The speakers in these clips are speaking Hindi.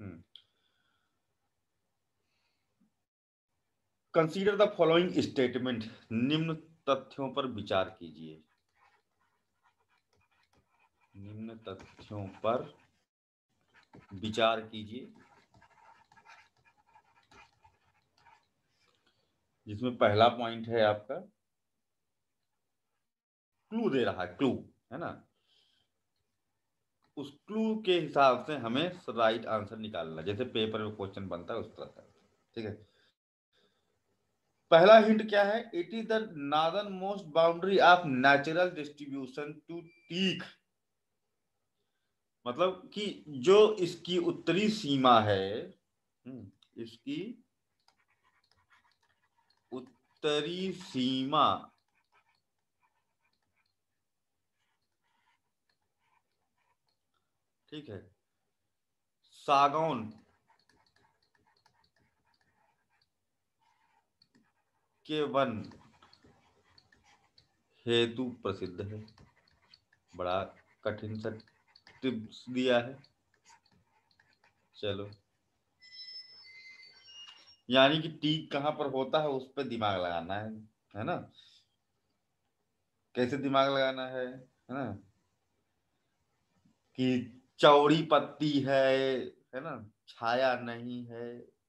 कंसीडर द फॉलोइंग स्टेटमेंट, निम्न तथ्यों पर विचार कीजिए। निम्न तथ्यों पर विचार कीजिए, जिसमें पहला पॉइंट है आपका क्लू दे रहा है, क्लू है ना। उस क्लू के हिसाब से हमें राइट आंसर निकालना, जैसे पेपर में क्वेश्चन बनता है उस तरह का। ठीक है, पहला हिंट क्या है? It is the northern most boundary of natural distribution to teak. मतलब कि जो इसकी उत्तरी सीमा है, इसकी उत्तरी सीमा ठीक है, सागौन के वन हेतु प्रसिद्ध है। बड़ा कठिन सा टिप्स दिया है। चलो, यानी कि टीक कहाँ पर होता है उस पर दिमाग लगाना है ना। कैसे दिमाग लगाना है ना, कि चौड़ी पत्ती है ना, छाया नहीं है,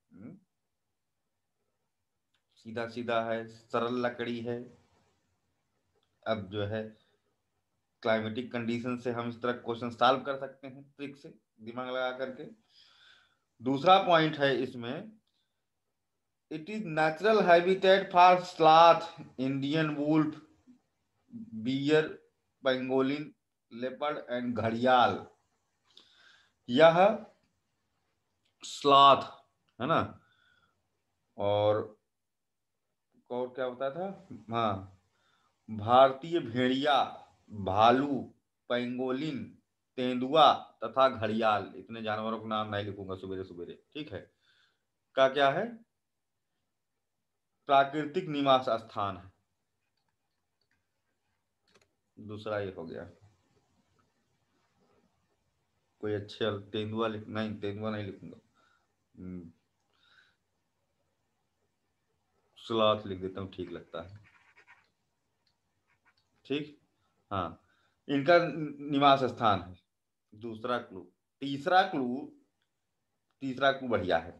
सीधा सीधा है, सरल लकड़ी है। अब जो है क्लाइमेटिक कंडीशन से हम इस तरह क्वेश्चन सॉल्व कर सकते हैं ट्रिक से, दिमाग लगा करके। दूसरा पॉइंट है इसमें, it is natural habitat for sloth, Indian wolf, bear, pangolin, leopard and घड़ियाल। यह स्लॉथ है ना, और क्या होता था, हाँ, भारतीय भेड़िया, भालू, पेंगोलिन, तेंदुआ तथा घड़ियाल, इतने जानवरों के नाम नहीं लिखूंगा सुबेरे सुबेरे, ठीक है, का क्या है, प्राकृतिक निवास स्थान है। दूसरा ये हो गया। कोई अच्छे तेंदुआ नहीं, तेंदुआ नहीं लिखूंगा, स्लॉथ लिख देता हूँ, ठीक लगता है। ठीक, हाँ, इनका निवास स्थान है। दूसरा क्लू। तीसरा क्लू, तीसरा क्लू बढ़िया है।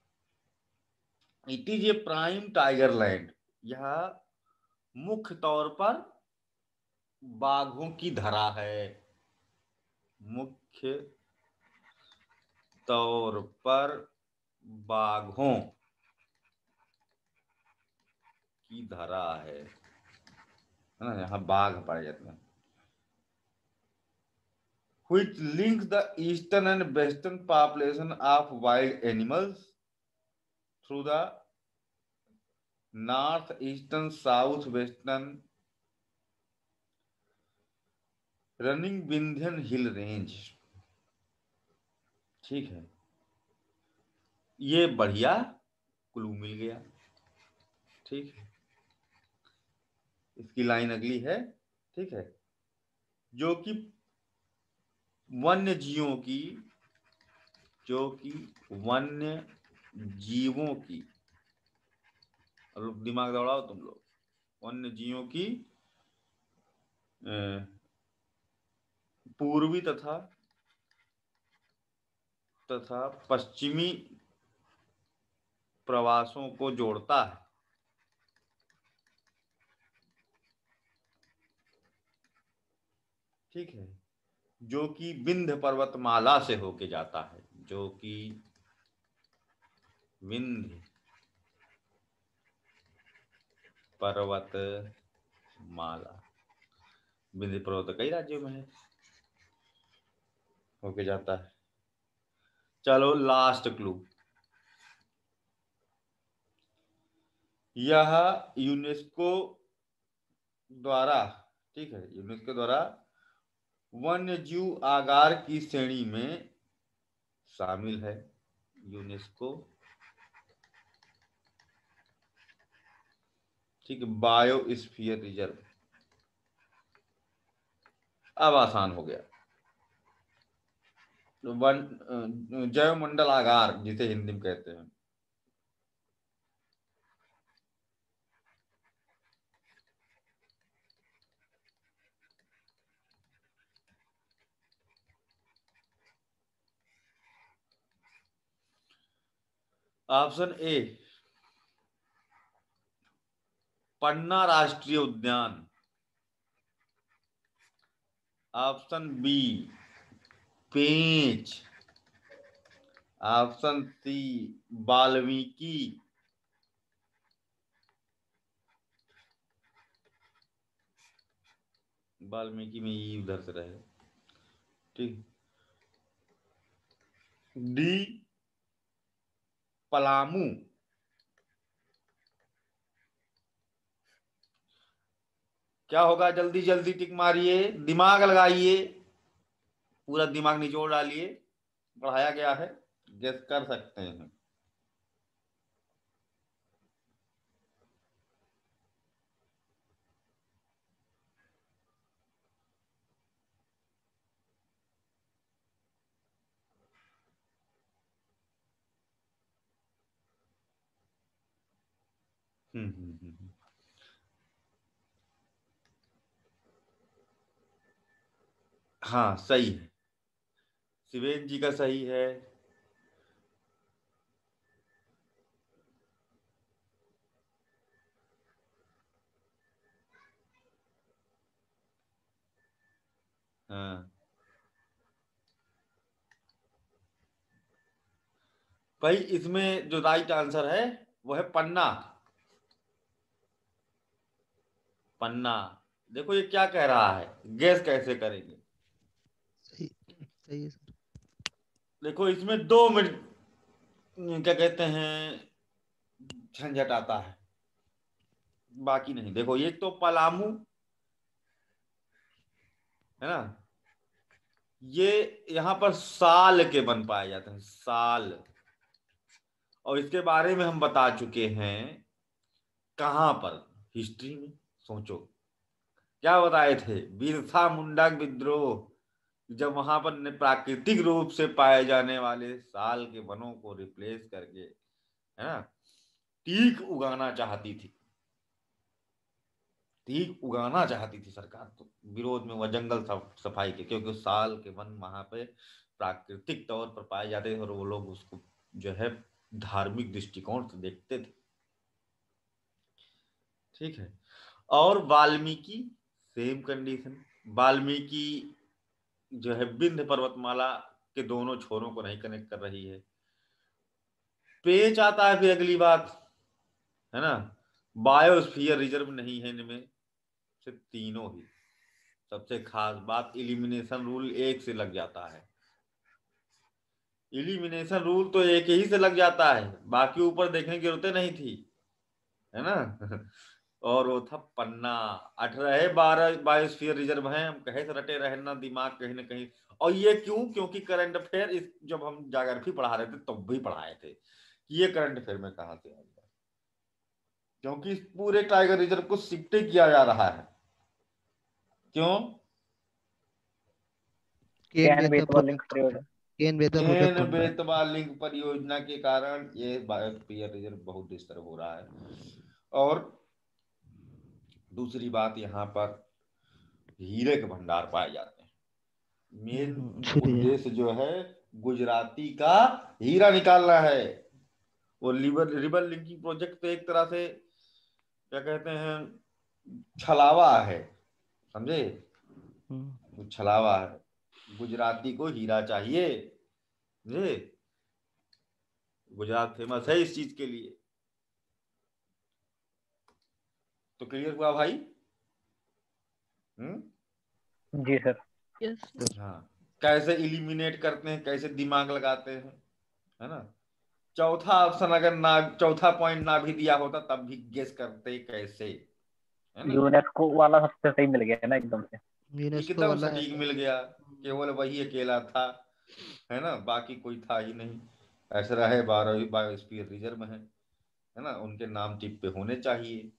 It is a prime tiger land. यह मुख्य तौर पर बाघों की धरा है। मुख्य तौर पर बाघों की धरा है ना, यहाँ बाघ पाए जाते हैं। Which links the eastern and western population of wild animals through the north eastern south western running Vindhyan hill range. ठीक है, ये बढ़िया क्लू मिल गया। ठीक है, इसकी लाइन अगली है, ठीक है, जो कि वन्य जीवों की, जो कि वन्य जीवों की, दिमाग दौड़ाओ तुम लोग, वन्य जीवों की पूर्वी तथा पश्चिमी प्रवासों को जोड़ता है। ठीक है, जो कि विंध्य पर्वतमाला से होके जाता है, जो कि विंध्य पर्वतमाला, विंध्य पर्वत कई राज्यों में है, होके जाता है। चलो लास्ट क्लू, यह यूनेस्को द्वारा, ठीक है, यूनेस्को द्वारा वन्य जीव आगार की श्रेणी में शामिल है। यूनेस्को, ठीक है, बायोस्फीयर रिजर्व। अब आसान हो गया। वन जैव मंडलागार जिसे हिंदी में कहते हैं। ऑप्शन ए पन्ना राष्ट्रीय उद्यान, option B Pench, option C Valmiki, Valmiki में ई उधर से रहे, ठीक, डी पलामू। क्या होगा? जल्दी जल्दी टिक मारिए, दिमाग लगाइए, पूरा दिमाग निचोड़ डालिए, पढ़ाया गया है, गेस कर सकते हैं। हम्म। हाँ सही है, शिवेन जी का सही है। हाँ भाई, इसमें जो राइट आंसर है वो है पन्ना। पन्ना। देखो ये क्या कह रहा है, गैस कैसे करेंगे? सही सही है सर। देखो इसमें 2 मिनट क्या कहते हैं झंझट आता है, बाकी नहीं। देखो एक तो पलामू है ना, ये यहाँ पर साल के वन पाए जाते हैं, साल। और इसके बारे में हम बता चुके हैं कहाँ पर, हिस्ट्री में। सोचो क्या बताए थे, बिरसा मुंडा विद्रोह, जब वहां पर प्राकृतिक रूप से पाए जाने वाले साल के वनों को रिप्लेस करके, है ना, टीक उगाना चाहती थी, टीक उगाना चाहती थी सरकार, तो विरोध में वह जंगल सफाई के, क्योंकि उस साल के वन वहां पे प्राकृतिक तौर पर पाए जाते थे और वो लोग उसको जो है धार्मिक दृष्टिकोण से देखते थे, ठीक है। और वाल्मीकि, सेम कंडीशन, वाल्मीकि जो है विंध्य पर्वतमाला के दोनों छोरों को नहीं कनेक्ट कर रही है। पेच आता है फिर अगली बात, है ना, बायोस्फीयर रिजर्व नहीं है इनमें से तीनों ही। सबसे खास बात, इलिमिनेशन रूल एक से लग जाता है, इलिमिनेशन रूल तो एक ही से लग जाता है, बाकी ऊपर देखने की जरूरत नहीं थी, है ना। और वो था पन्ना। 18-12 बायोस्फीयर रिजर्व हैं, हम कहे से रटे रहना दिमाग कहीं ना कहीं। और ये क्यों? क्योंकि करंट अफेयर इस जब हम ज्योग्राफी पढ़ा रहे थे तब भी पढ़ाए थे कि ये करंट अफेयर में कहाँ से आएगा, क्योंकि इस पूरे टाइगर रिजर्व को शिफ्ट किया जा रहा है। क्यों? केन कैन बेतवा बेतवा लिंक प्रोजेक्ट, प्रयोग। केन बेतवा प्रोजेक्ट केन बन रहा है। बेतवा लिंक परियोजना के कारण ये बायोस्फीयर रिजर्व बहुत डिस्टर्ब हो रहा है। और दूसरी बात, यहाँ पर हीरे के भंडार पाए जाते हैं, मेन इसीलिए। उद्देश्य जो है गुजराती का हीरा निकालना है। वो रिवर लिंकिंग प्रोजेक्ट तो एक तरह से क्या कहते हैं छलावा है, समझे, वो छलावा है। गुजराती को हीरा चाहिए, समझे, गुजरात फेमस है इस चीज के लिए। तो क्लियर हुआ भाई? हम्म। जी सर। Yes sir. हाँ, कैसे इलिमिनेट करते हैं, कैसे दिमाग लगाते हैं, है ना। चौथा ऑप्शन अगर ना, चौथा पॉइंट ना भी दिया होता तब भी गेस करते कैसे, है ना। यूनेस्को वाला सबसे सही मिल गया ना एकदम से। यूनेस्को एकदम वाला है सटीक तो। मिल गया, केवल वही अकेला था, है ना, बाकी कोई था ही नहीं। ऐसा रहे 12 बायोस्फीयर रिजर्व है ना, उनके नाम टिप पे होने चाहिए।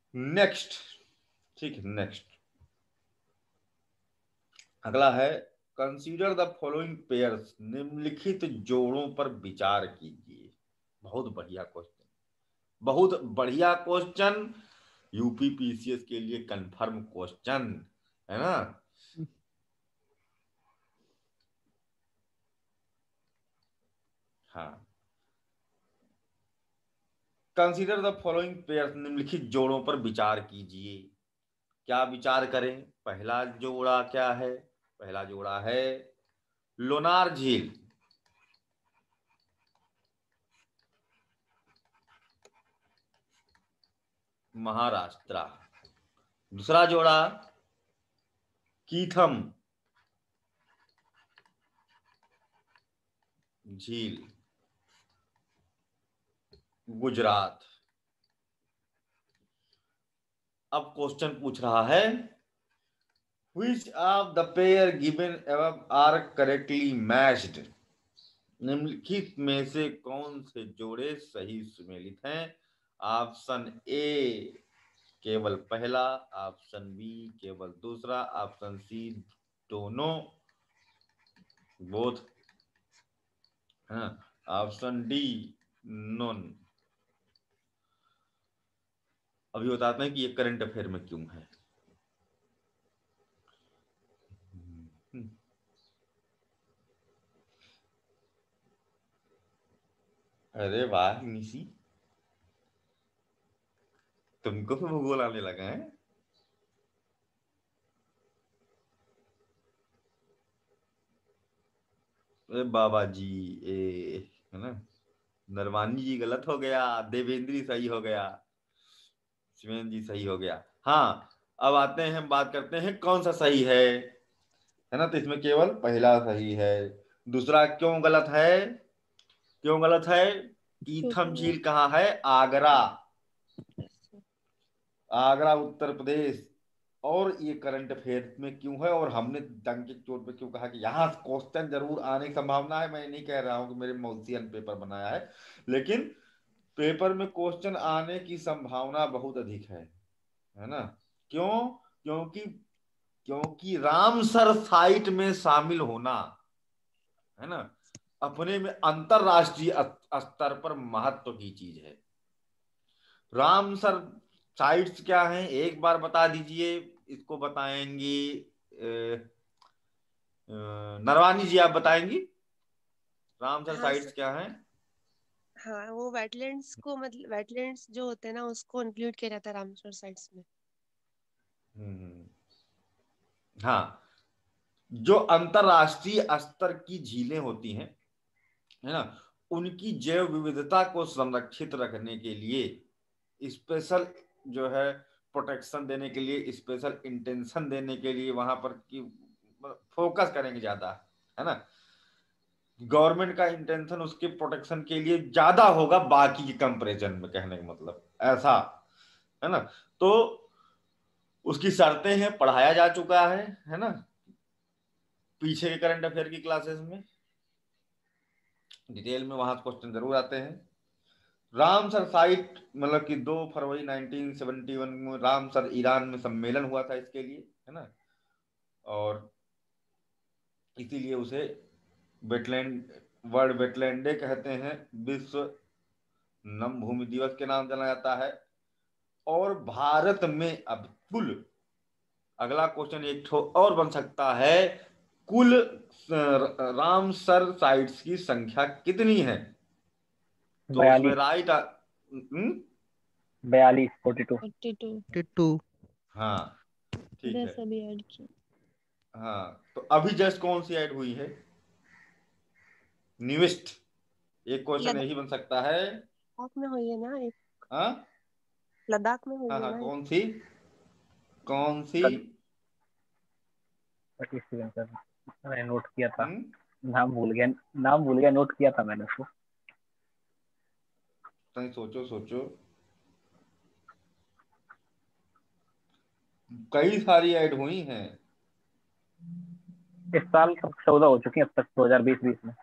नेक्स्ट, ठीक है, नेक्स्ट अगला है कंसीडर द फॉलोइंग पेयर्स, निम्नलिखित जोड़ों पर विचार कीजिए। बहुत बढ़िया क्वेश्चन, बहुत बढ़िया क्वेश्चन, यूपी पीसीएस के लिए कंफर्म क्वेश्चन है ना। हाँ, कंसीडर द फॉलोइंग पेयर्स, निम्नलिखित जोड़ों पर विचार कीजिए। क्या विचार करें? पहला जोड़ा क्या है? पहला जोड़ा है लोनार झील, महाराष्ट्र। दूसरा जोड़ा कीथम झील, गुजरात। अब क्वेश्चन पूछ रहा है which of the pair given above are correctly matched, निम्नलिखित में से कौन से जोड़े सही सुमेलित हैं? ऑप्शन ए केवल पहला, ऑप्शन बी केवल दूसरा, ऑप्शन सी दोनों, बोथ, हाँ, ऑप्शन डी नॉन। अभी बताते हैं कि ये करंट अफेयर में क्यों है। अरे वाह निशी, तुमको भी भूगोल आने लगा है। अरे बाबा जी, ए है ना, नरवानी जी गलत हो गया, देवेंद्री सही हो गया, शिवेंद्र जी सही हो गया। हाँ, अब आते हैं, बात करते हैं कौन सा सही है ना। तो इसमें केवल पहला सही है, दूसरा क्यों गलत है? क्यों गलत है? क्योंकि कीथम वो झील कहाँ है? आगरा, अच्छा, आगरा उत्तर प्रदेश। और ये करंट अफेयर में क्यों है, और हमने डंके की चोट पे क्यों कहा कि यहाँ क्वेश्चन जरूर आने की संभावना है। मैं नहीं कह रहा हूँ कि मेरे मौसियन पेपर बनाया है, लेकिन पेपर में क्वेश्चन आने की संभावना बहुत अधिक है ना। क्यों? क्योंकि क्योंकि रामसर साइट में शामिल होना, है ना, अपने में अंतरराष्ट्रीय स्तर पर महत्व की चीज है। रामसर साइट्स क्या हैं, एक बार बता दीजिए। इसको बताएंगी नरवानी जी, आप बताएंगी रामसर हाँ साइट्स क्या हैं? हाँ, वो वेटलैंड्स को, मतलब वेटलैंड्स जो होते हैं ना, उसको इंक्लूड किया जाता है रामसर साइट्स में। हम्म, हाँ, जो अंतरराष्ट्रीय स्तर की झीलें होती हैं, है ना, उनकी जैव विविधता को संरक्षित रखने के लिए स्पेशल जो है प्रोटेक्शन देने के लिए, स्पेशल इंटेंशन देने के लिए वहां पर की फोकस करेंगे ज्यादा, है ना। गवर्नमेंट का इंटेंशन उसके प्रोटेक्शन के लिए ज्यादा होगा बाकी के कंपैरिजन में, कहने का मतलब ऐसा है ना। तो उसकी शर्तें हैं, पढ़ाया जा चुका है ना, पीछे के करंट अफेयर की क्लासेस में डिटेल में, वहां क्वेश्चन जरूर आते हैं। रामसर साइट मतलब कि 2 फरवरी 1971 में रामसर ईरान में सम्मेलन हुआ था इसके लिए, है ना। और इसीलिए उसे वेटलैंड, वर्ल्ड वेटलैंड डे कहते हैं, विश्व नम भूमि दिवस के नाम जाना जाता है। और भारत में अब कुल, अगला क्वेश्चन एक ठो और बन सकता है, कुल रामसर साइट्स की संख्या कितनी है? तो उसमें 42। राइट 42 42। 42। हाँ, ठीक है। 10 अभी ऐड की। हाँ, तो अभी जस्ट कौन सी ऐड हुई है? न्यूएस्ट। एक क्वेश्चन यही बन सकता है। लद्दाख में हुई है ना एक, हाँ लद्दाख में हुई हाँ है हाँ, ना एक। कौन सी? कौन सी? 37 सर, मैंने नोट किया था। हम्म, नाम भूल गया, नाम भूल गया, नोट किया था मैंने उसको। तनी सोचो सोचो, कई सारी ऐड हुई हैं। इस साल सब 14 हो चुकी हैं अब तक, 2020-20 में।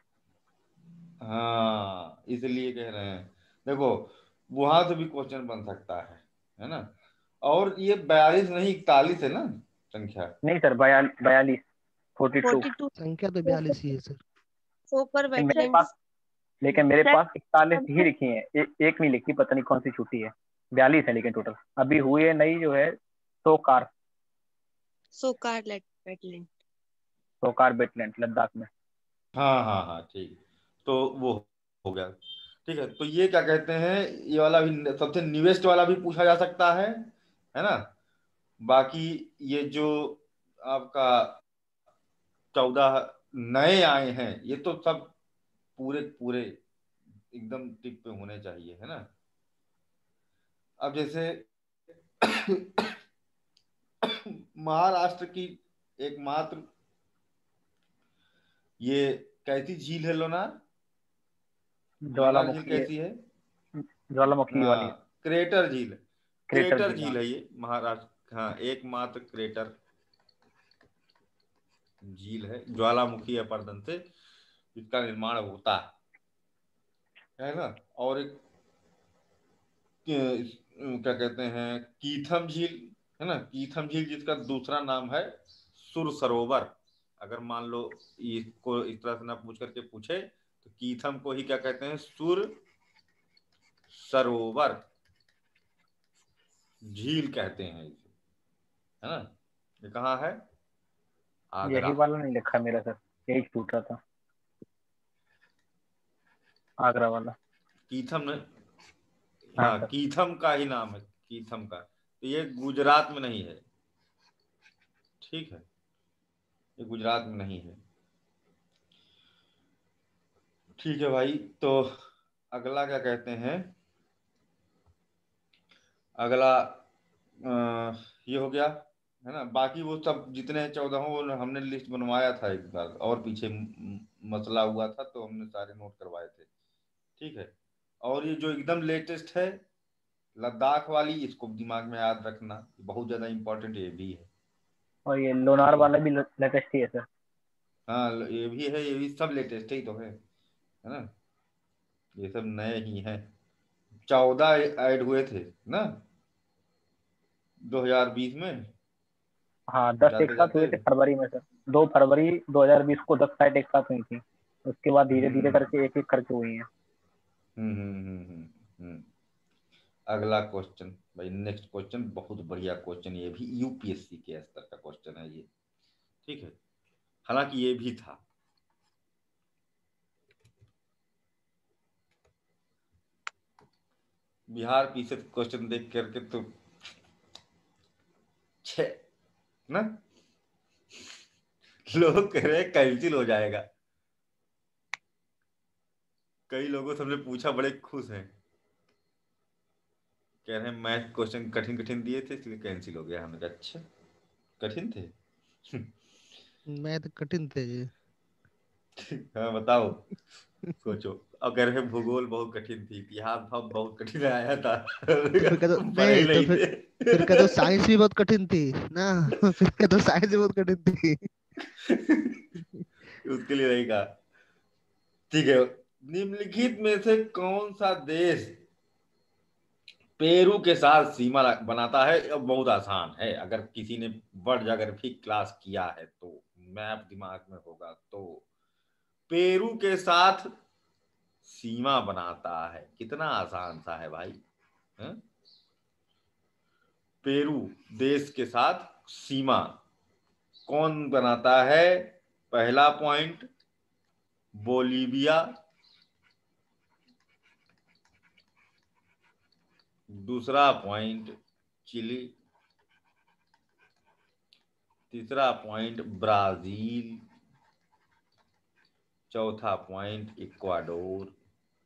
हाँ, इसलिए कह रहे हैं। देखो, वहां से भी क्वेश्चन बन सकता है ना। और ये 42 नहीं 41 है ना संख्या। नहीं सर, 42। 42। 42 संख्या तो 42 ही है सर। ऊपर लेकिन मेरे पास वेटलैंड्स लेकिन मेरे पास 41 ही लिखी है, एक नहीं लिखी, पता नहीं कौन सी छुट्टी है। 42 है लेकिन टोटल अभी हुई है नई जो है, सोकार। सोकार वेटलैंड। सोकार वेटलैंड लद्दाख में। हाँ हाँ हाँ ठीक। तो वो हो गया। ठीक है, तो ये क्या कहते हैं, ये वाला भी सबसे न्यूएस्ट वाला भी पूछा जा सकता है ना। बाकी ये जो आपका 14 नए आए हैं, ये तो सब पूरे पूरे एकदम टिक पे होने चाहिए, है ना। अब जैसे महाराष्ट्र की एकमात्र ये कैसी झील है लोनार, लोनार झील ज्वालामुखी है, कैसी है। ज्वालामुखी वाली हाँ, क्रेटर झील। क्रेटर क्रेटर झील। हाँ, झील है ये महाराष्ट्र, हाँ एकमात्र क्रेटर झील है, ज्वालामुखी अपर्दन से इसका निर्माण होता है ना। और एक क्या कहते हैं, कीथम झील, है ना। कीथम झील जिसका दूसरा नाम है सुर सरोवर। अगर मान लो इसको इस तरह से ना पूछ करके पूछे तो कीथम को ही क्या कहते हैं, सुर सरोवर झील कहते हैं इसे, है ना। ये कहाँ है, यही आगरा। वाला नहीं लिखा मेरा सर, यही छूट रहा था, आगरा वाला। कीथम ने, हाँ हाँ सर। कीथम का ही नाम है, कीथम का, तो ये गुजरात में नहीं है। ठीक है, ये गुजरात में नहीं है। ठीक है भाई, तो अगला क्या कहते हैं, अगला ये हो गया, है ना। बाकी वो सब जितने 14 हो वो हमने लिस्ट बनवाया था एक बार, और पीछे मसला हुआ था तो हमने सारे नोट करवाए थे। ठीक है, और ये जो एकदम लेटेस्ट है लद्दाख वाली, इसको दिमाग में याद रखना, बहुत ज्यादा इंपॉर्टेंट ये भी है। और ये लोनार ठीक है, वाला भी लेटेस्ट ही है सर। हाँ ये भी है, ये भी सब लेटेस्ट ही तो है ना। ये सब नए ही हैं, 14 ऐड हुए थे ना 2020 में, हाँ 10 एक जाते साथ जाते। हुए थे फरवरी में सर। 2 फरवरी 2020 को 10 साइट एक साथ हुई थी। उसके बाद धीरे धीरे हम्म करके एक एक करके हुई है। हम्म हम्म हम्म हम्म हम्म। अगला क्वेश्चन भाई, नेक्स्ट क्वेश्चन बहुत बढ़िया क्वेश्चन, ये भी यूपीएससी के स्तर का क्वेश्चन है ये। ठीक है, हालांकि ये भी था। बिहार पीछे क्वेश्चन देख करके तो छे ना, लोग कह रहे हैं कैंसिल हो जाएगा। कई लोगों से हमने पूछा, बड़े खुश हैं, कह रहे हैं मैथ क्वेश्चन कठिन कठिन दिए थे इसलिए कैंसिल हो गया। हमने कहा अच्छा, कठिन थे। मैथ कठिन थे ये। हाँ बताओ, सोचो। और कह रहे हैं भूगोल बहुत कठिन थी, इतिहास बहुत कठिन आया था। तो फिर कह दो पढ़े ही नहीं, तो नहीं फिर कह दो थे। साइंस भी बहुत कठिन थी ना। फिर कह दो साइंस भी बहुत कठिन थी। उसके लिए नहीं कहा। ठीक है, निम्नलिखित में से कौन सा देश पेरू के साथ सीमा बनाता है। अब बहुत आसान है, अगर किसी ने वर्ड ज्योग्राफी क्लास किया है तो मैप दिमाग में होगा तो, पेरू के साथ सीमा बनाता है, कितना आसान सा है भाई। हैं? पेरू देश के साथ सीमा कौन बनाता है। पहला पॉइंट बोलीविया, दूसरा पॉइंट चिली, तीसरा पॉइंट ब्राजील, चौथा पॉइंट इक्वाडोर।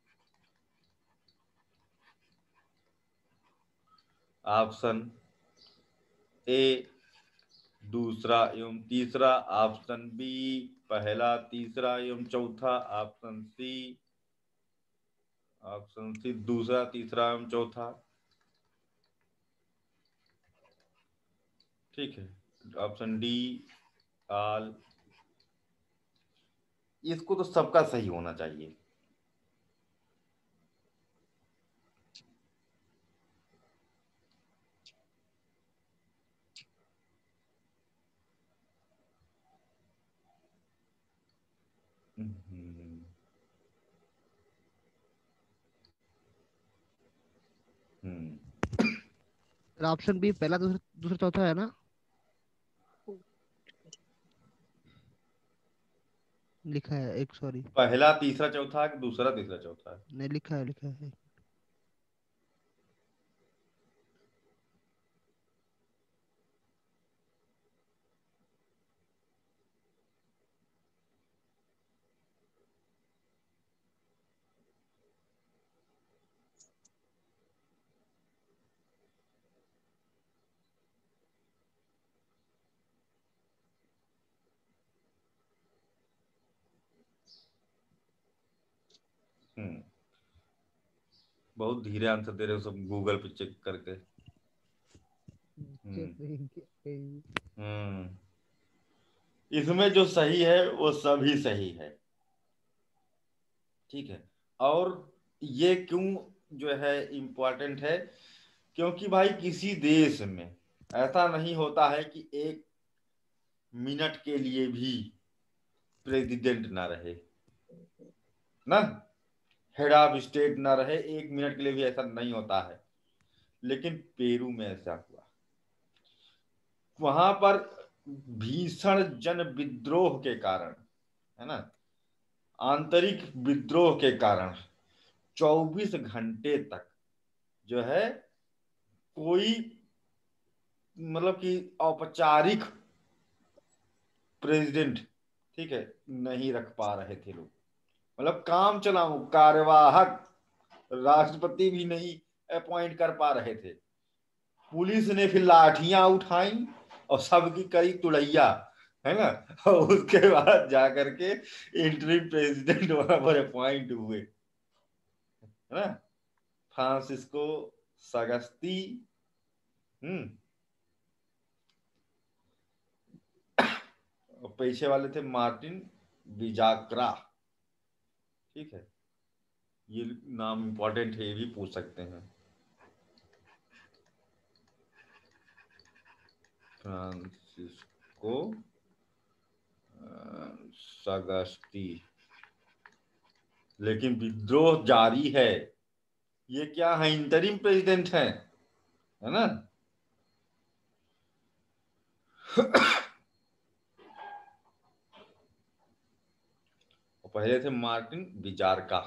ऑप्शन ए दूसरा एवं तीसरा, ऑप्शन बी पहला तीसरा एवं चौथा, ऑप्शन सी दूसरा तीसरा एवं चौथा। ठीक है, ऑप्शन डी ऑल। इसको तो सबका सही होना चाहिए। ऑप्शन बी पहला दूसरा दूसरा चौथा है ना? लिखा है एक, सॉरी। पहला तीसरा चौथा है कि दूसरा तीसरा चौथा है? नहीं, लिखा है। हम्म। बहुत धीरे आंसर दे रहे हो सब, गूगल पे चेक करके। हम्म। हम्म। इसमें जो सही है वो सभी सही है, ठीक है। और ये क्यों जो है इम्पोर्टेंट है, क्योंकि भाई किसी देश में ऐसा नहीं होता है कि एक मिनट के लिए भी प्रेसिडेंट ना रहे, ना, हेड ऑफ स्टेट ना रहे एक मिनट के लिए भी, ऐसा नहीं होता है। लेकिन पेरू में ऐसा हुआ। वहां पर भीषण जन विद्रोह के कारण, है ना, आंतरिक विद्रोह के कारण 24 घंटे तक जो है कोई, मतलब कि औपचारिक प्रेसिडेंट, ठीक है, नहीं रख पा रहे थे लोग। मतलब काम चलाऊ कार्यवाहक राष्ट्रपति भी नहीं अपॉइंट कर पा रहे थे। पुलिस ने फिर लाठियां उठाई और सबकी करी तुड़ैया, है ना। और उसके बाद जाकर के इंटरिम प्रेसिडेंट वहां पर अपॉइंट हुए, है ना, फ्रांसिस्को सागस्ती। हम्म। और पीछे वाले थे मार्टिन बिजाक्रा, ठीक है। ये नाम इंपॉर्टेंट है, ये भी पूछ सकते हैं। Francisco Sagasti. लेकिन विद्रोह जारी है। ये क्या है, इंटरिम प्रेसिडेंट है ना। और पहले थे मार्टिन बिजारका।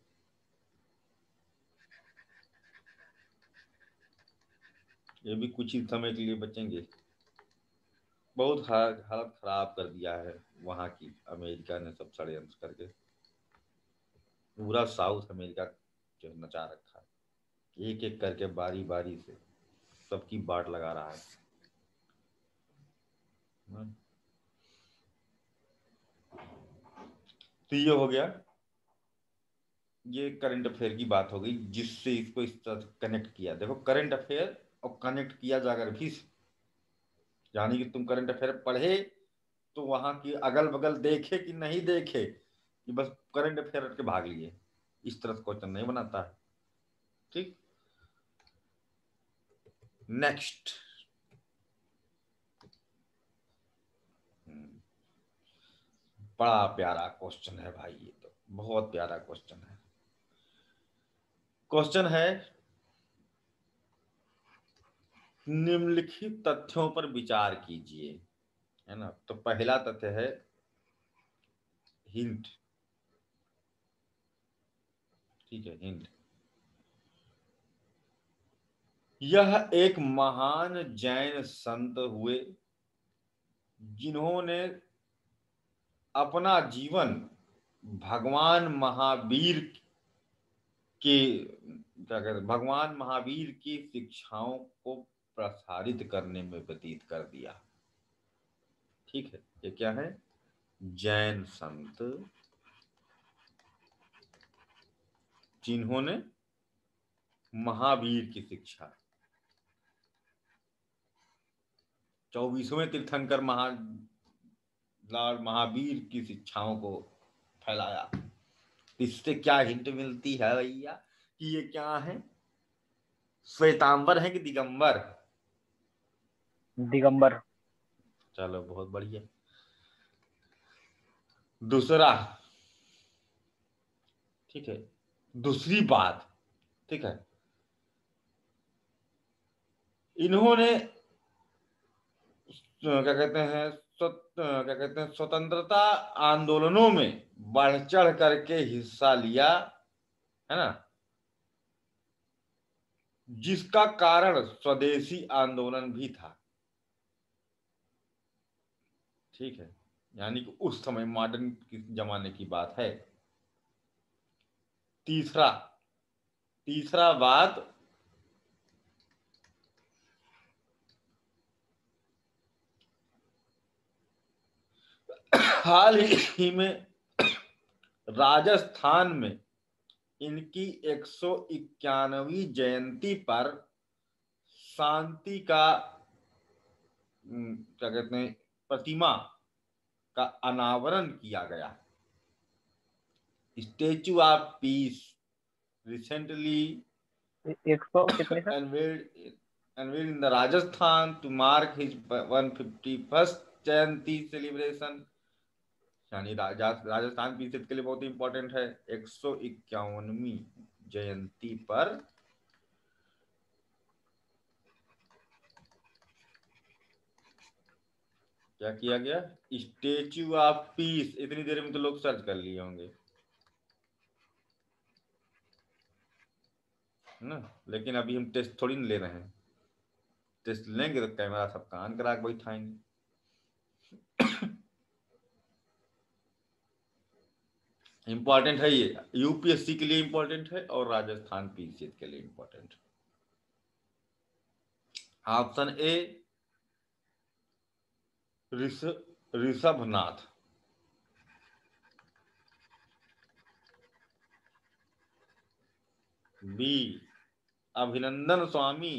ये भी कुछ ही समय के लिए बचेंगे। बहुत हालत खराब कर दिया है वहां की, अमेरिका ने सब षड्यंत्र करके पूरा साउथ अमेरिका जो नचा रखा है, एक एक करके बारी बारी से सबकी बाट लगा रहा है। तो ये हो गया, ये करंट अफेयर की बात हो गई, जिससे इसको इस तरह कनेक्ट किया। देखो करंट अफेयर और कनेक्ट किया जाकर भी, यानी कि तुम करंट अफेयर पढ़े तो वहां की अगल बगल देखे कि नहीं देखे, कि बस करंट अफेयर के भाग लिए, इस तरह से क्वेश्चन नहीं बनाता है, ठीक। नेक्स्ट। बड़ा प्यारा क्वेश्चन है भाई, ये तो बहुत प्यारा क्वेश्चन है। क्वेश्चन है, निम्नलिखित तथ्यों पर विचार कीजिए, है ना। तो पहला तथ्य है हिंट, ठीक है, हिंट। यह एक महान जैन संत हुए जिन्होंने अपना जीवन भगवान महावीर के, क्या कहते हैं, भगवान महावीर की शिक्षाओं को प्रसारित करने में व्यतीत कर दिया, ठीक है। ये क्या है, जैन संत जिन्होंने महावीर की शिक्षा, 24वें तीर्थंकर लॉर्ड महावीर की शिक्षाओं को फैलाया। इससे क्या हिंट मिलती है भैया, कि ये क्या है, श्वेतांबर है कि दिगंबर? दिगंबर। चलो बहुत बढ़िया। दूसरा, ठीक है, दूसरी बात, ठीक है, इन्होंने क्या कहते हैं स्वतंत्रता आंदोलनों में बढ़ चढ़ करके हिस्सा लिया, है ना, जिसका कारण स्वदेशी आंदोलन भी था। ठीक है, यानी कि उस समय मॉडर्न जमाने की बात है। तीसरा तीसरा बात, हाल ही में राजस्थान में इनकी 191वीं जयंती पर शांति का क्या कहते हैं प्रतिमा का अनावरण किया गया। स्टेचू ऑफ पीस रिसेंटली 100 कितने सर? unveiled in the Rajasthan to mark his 151st Jayanti celebration. यानी राजस्थान की स्थिति के लिए बहुत ही इंपॉर्टेंट है। 151वीं जयंती पर क्या किया गया? Statue of peace. इतनी देर में तो लोग सर्च कर लिए होंगे ना, लेकिन अभी हम टेस्ट थोड़ी ना ले रहे हैं। टेस्ट लेंगे तो कैमरा सबका ऑन करा के बैठाएंगे। इंपॉर्टेंट है ये, यूपीएससी के लिए इंपॉर्टेंट है और राजस्थान पीसीएस के लिए इंपॉर्टेंट है। Option A Rishabhanath, B Abhinandan Swami,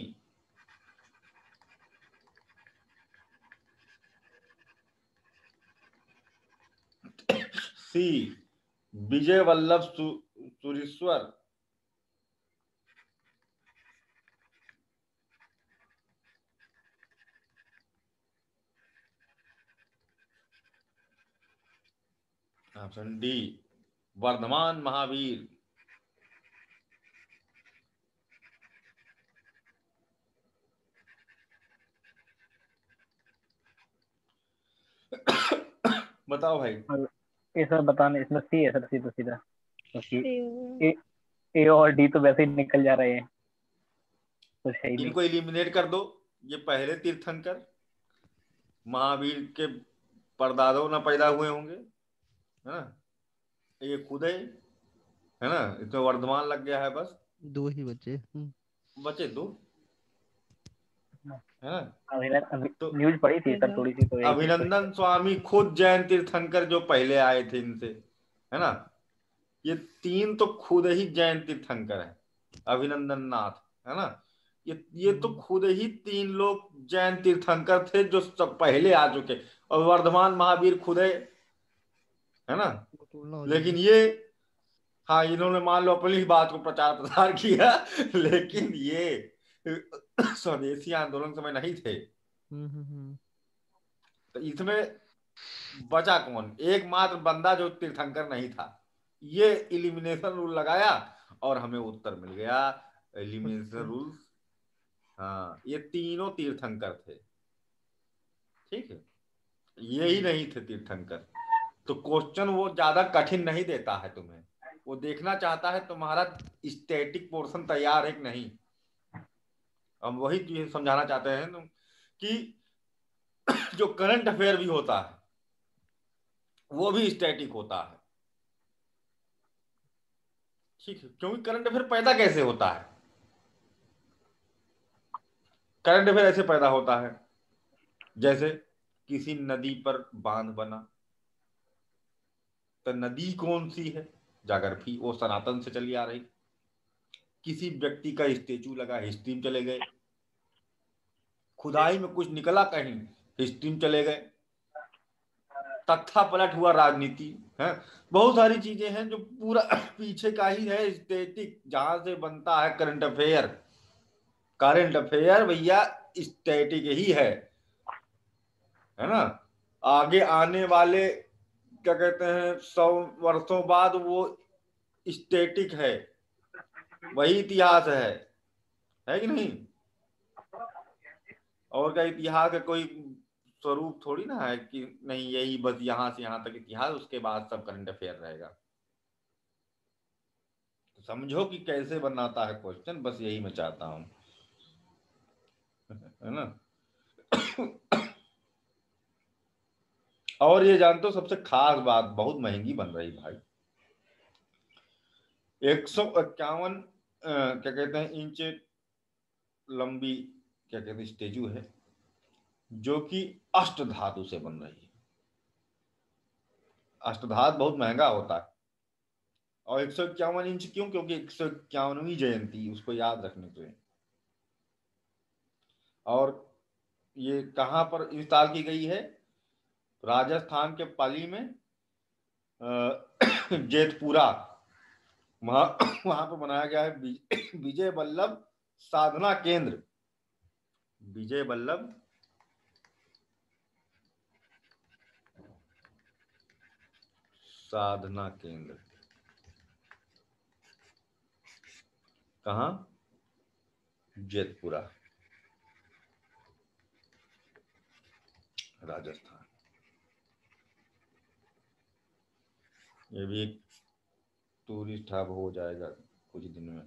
C Vijay Vallabh Surishwar, option D Vardhaman Mahavir. बताओ भाई। और इसमें बताने, इसमें सी है सर, सीधा सीधा, क्योंकि ए- ए और डी तो वैसे ही निकल जा रहे हैं, कुछ है ही नहीं। इनको एलिमिनेट कर दो। ये पहले तीर्थंकर महावीर के परदादो न पैदा हुए होंगे, है ना, ये खुद है ना, इसमें वर्धमान लग गया है, बस दो ही बचे। बचे दो, है ना। तो न्यूज पढ़ी थी सर थोड़ी सी, तो यही कुछ अभिनंदन स्वामी खुद जैन तीर्थंकर जो पहले आए थे इनसे, है ना, ये तीन तो खुद ही जैन तीर्थंकर है। अभिनंदन नाथ, है ना, ये तो खुद ही तीन लोग जैन तीर्थंकर थे जो सब पहले आ चुके, और वर्धमान महावीर खुद है ना। टोलना हो लेकिन जाएगा। ये, हाँ, इन्होंने मान लो अपनी ही बात को प्रचार प्रसार किया, लेकिन ये स्वदेशी आंदोलन समय नहीं थे। हम्म। तो इसमें बचा कौन? एकमात्र बंदा जो तीर्थंकर नहीं था। ये इलिमिनेशन रूल लगाया और हमें उत्तर मिल गया, एलिमिनेशन रूल। हाँ, ये तीनों तीर्थंकर थे। ठीक है, ये ही नहीं थे तीर्थंकर। तो क्वेश्चन वो ज्यादा कठिन नहीं देता है तुम्हें, वो देखना चाहता है तुम्हारा स्टैटिक पोर्शन तैयार है कि नहीं। हम वही चीज समझाना चाहते हैं तुम कि जो करंट अफेयर भी होता है वो भी स्टैटिक होता है। ठीक है, क्योंकि करंट अफेयर पैदा कैसे होता है? करंट अफेयर ऐसे पैदा होता है जैसे किसी नदी पर बांध बना, तो नदी कौन सी है? जागरफी, वो सनातन से चली आ रही। किसी व्यक्ति का स्टेचू लगा, हिस्ट्री में चले गए। खुदाई में कुछ निकला कहीं, हिस्ट्री में चले गए। तख्ता पलट हुआ, राजनीति है। बहुत सारी चीजें हैं जो पूरा पीछे का ही है स्टैटिक, जहां से बनता है करंट अफेयर। करंट अफेयर भैया स्टैटिक ही है ना। आगे आने वाले क्या कहते हैं 100 वर्षों बाद वो स्टैटिक है, वही इतिहास है कि नहीं। और क्या इतिहास का कोई स्वरूप थोड़ी ना है कि नहीं यही बस यहाँ से यहाँ तक इतिहास, उसके बाद सब करंट अफेयर रहेगा। तो समझो कि कैसे बनाता है क्वेश्चन, बस यही मैं चाहता हूँ, है ना। और ये जानते हो सबसे खास बात, बहुत महंगी बन रही भाई, 151 क्या कहते हैं इंच लंबी, क्या कहते हैं स्टेजू है, जो कि अष्ट धातु से बन रही है। अष्ट धातु बहुत महंगा होता है। और 151 इंच क्यों? क्योंकि 151वीं जयंती उसको याद रखने के लिए। और ये कहाँ पर इंस्टॉल की गई है? राजस्थान के पाली में जेतपुरा, वहां वहां पर बनाया गया है विजय वल्लभ साधना केंद्र। विजय वल्लभ साधना केंद्र कहाँ? जेतपुरा, राजस्थान। ये भी एक टूरिस्ट हब हो जाएगा कुछ दिन में।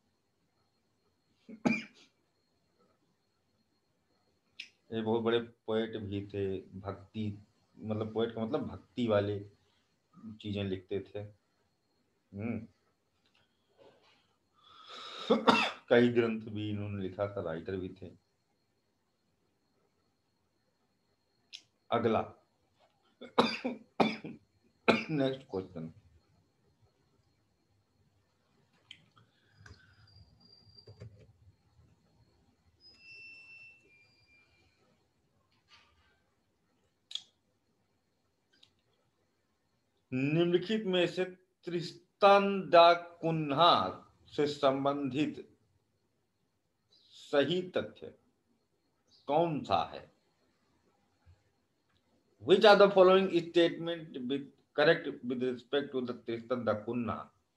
ये बहुत बड़े पोएट भी थे, भक्ति, मतलब पोएट का मतलब भक्ति वाले चीजें लिखते थे। कई ग्रंथ भी इन्होंने लिखा था, राइटर भी थे। अगला नेक्स्ट क्वेश्चन, निम्नलिखित में से त्रिस्तान दा कुन्हा से संबंधित सही तथ्य कौन सा है? Which are the following statement with correct with respect to the Tristan da Cunha?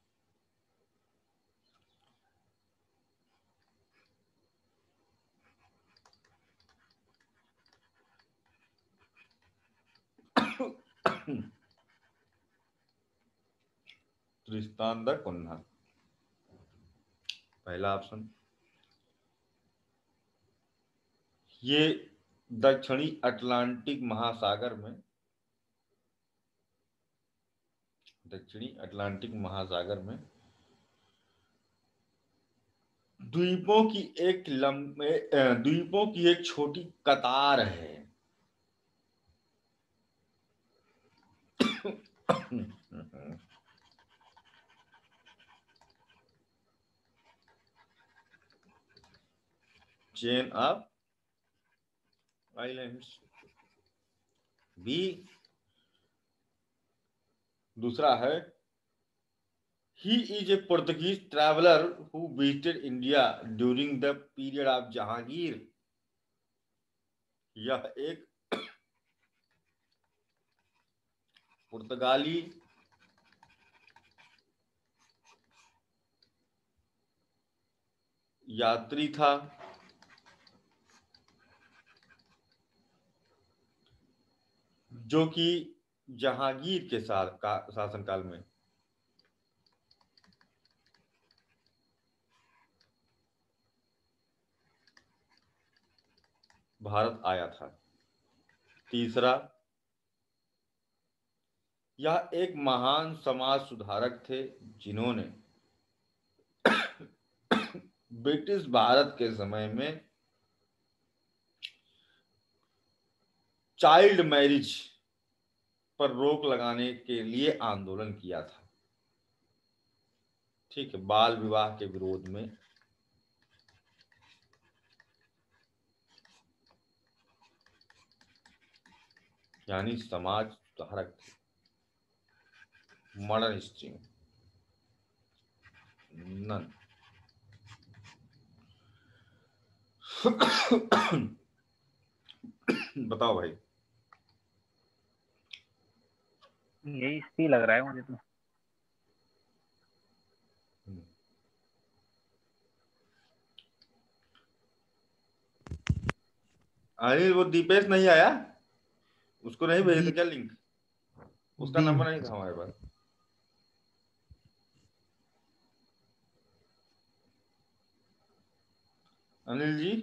Tristan दा कुन्हा, पहला ऑप्शन, ये दक्षिणी अटलांटिक महासागर में, दक्षिणी अटलांटिक महासागर में द्वीपों की एक लंबे द्वीपों की एक छोटी कतार है। Chain of islands. बी, दूसरा है he is a Portuguese traveler who visited India during the period of Jahangir. यह एक पुर्तगाली यात्री था जो कि जहांगीर के शासनकाल में भारत आया था। तीसरा, यह एक महान समाज सुधारक थे जिन्होंने ब्रिटिश भारत के समय में चाइल्ड मैरिज पर रोक लगाने के लिए आंदोलन किया था। ठीक है, बाल विवाह के विरोध में। यानी समाज सुधारक थे, मॉडर्न स्ट्रीम नन। बताओ भाई। यही सी लग रहा है मुझे तो। अनिल, वो दीपेश नहीं आया, उसको नहीं भेजे थे दीप क्या लिंक? उसका दीप नंबर नहीं था हमारे पास। अनिल जी,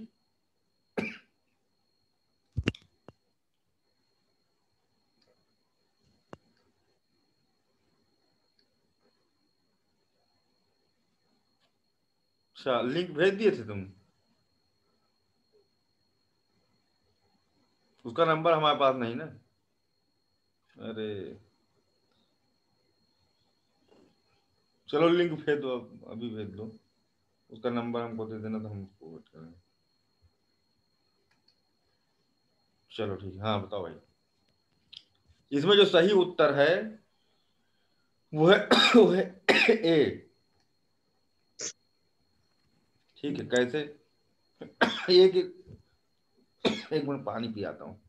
अच्छा लिंक भेज दिए थे तुम? उसका नंबर हमारे पास नहीं ना। अरे चलो लिंक भेज दो, अभी भेज दो। उसका नंबर हमको दे देना तो हम उसको वेट करेंगे। चलो ठीक है, हाँ बताओ भाई। इसमें जो सही उत्तर है वो है वो है ए। ठीक है, कैसे? एक एक मिनट पानी पी आता हूँ।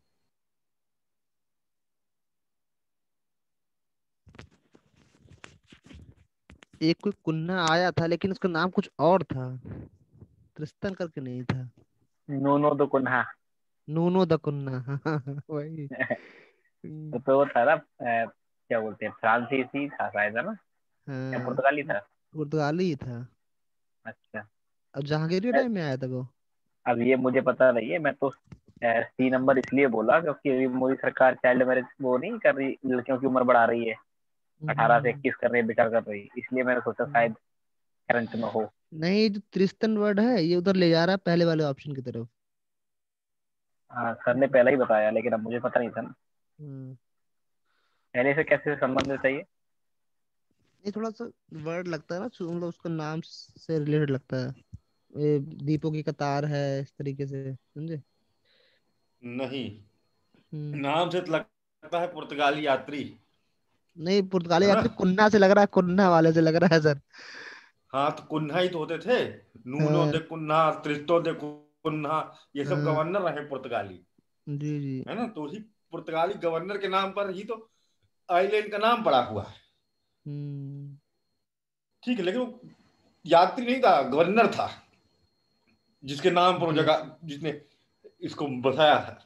एक कोई कुन्ना आया था लेकिन उसका नाम कुछ और था, त्रिस्तन करके नहीं था। नूनो दो कुन्हा। नूनो द कुन्ना। हाँ, वही। हम्म, तो वो था ना, क्या बोलते हैं, फ्रांसीसी था शायद, है ना, या हाँ, पुर्तगाली था? पुर्तगाली ही था। अच्छा। अब जहांगीर के अ, टाइम में आया था वो। अब ये मुझे पता नहीं है, मैं तो सी नंबर इसलिए बोला क्योंकि अभी मोदी सरकार चाइल्ड मैरिज वो नहीं कर रही, लड़कियों की उम्र बढ़ा रही है, 18 से 21 कर रही है, बेकार कर रही है, इसलिए मैंने सोचा हम्म। शायद करंट में हो। नहीं, जो त्रिस्तन वर्ड है ये उधर ले जा रहा है पहले वाले ऑप्शन की तरफ। हाँ, सर ने पहले ही बताया, लेकिन अब मुझे पता नहीं था ना। हम्म। पहले से कैसे संबंध चाहिए? ये थोड़ा सा वर्ड लगता है ना, मतलब उसका नाम से रिलेटेड लगता है। ये दीपों की कतार है, इस तरीके से, समझे। नहीं, हम्म। नाम से तो लगता है पुर्तगाली यात्री। नहीं, पुर्तगाली है ना? यात्री कुन्ना से लग रहा है, कुन्ना वाले से लग रहा है सर। हाँ तो कुन्हा ही तो होते थे। नूनो हाँ, दे कुन्हा, त्रिस्तो दे कुन्हा, ये सब हाँ, गवर्नर रहे पुर्तगाली। जी जी। है ना? तो ही पुर्तगाली गवर्नर के नाम पर ही तो आइलैंड का नाम पड़ा हुआ है। हम्म। ठीक है, लेकिन वो यात्री नहीं था, गवर्नर था, जिसके नाम पर वो जी। जगह, जिसने इसको बसाया था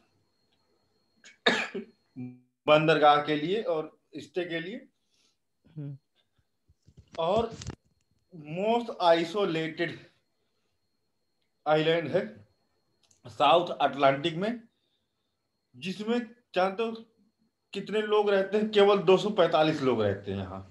बंदरगाह के लिए और स्टे के लिए। हम्म। और मोस्ट आइसोलेटेड आइलैंड है साउथ अटलांटिक में, जिसमें जानते हो कितने लोग रहते हैं? केवल 245 लोग रहते हैं यहाँ।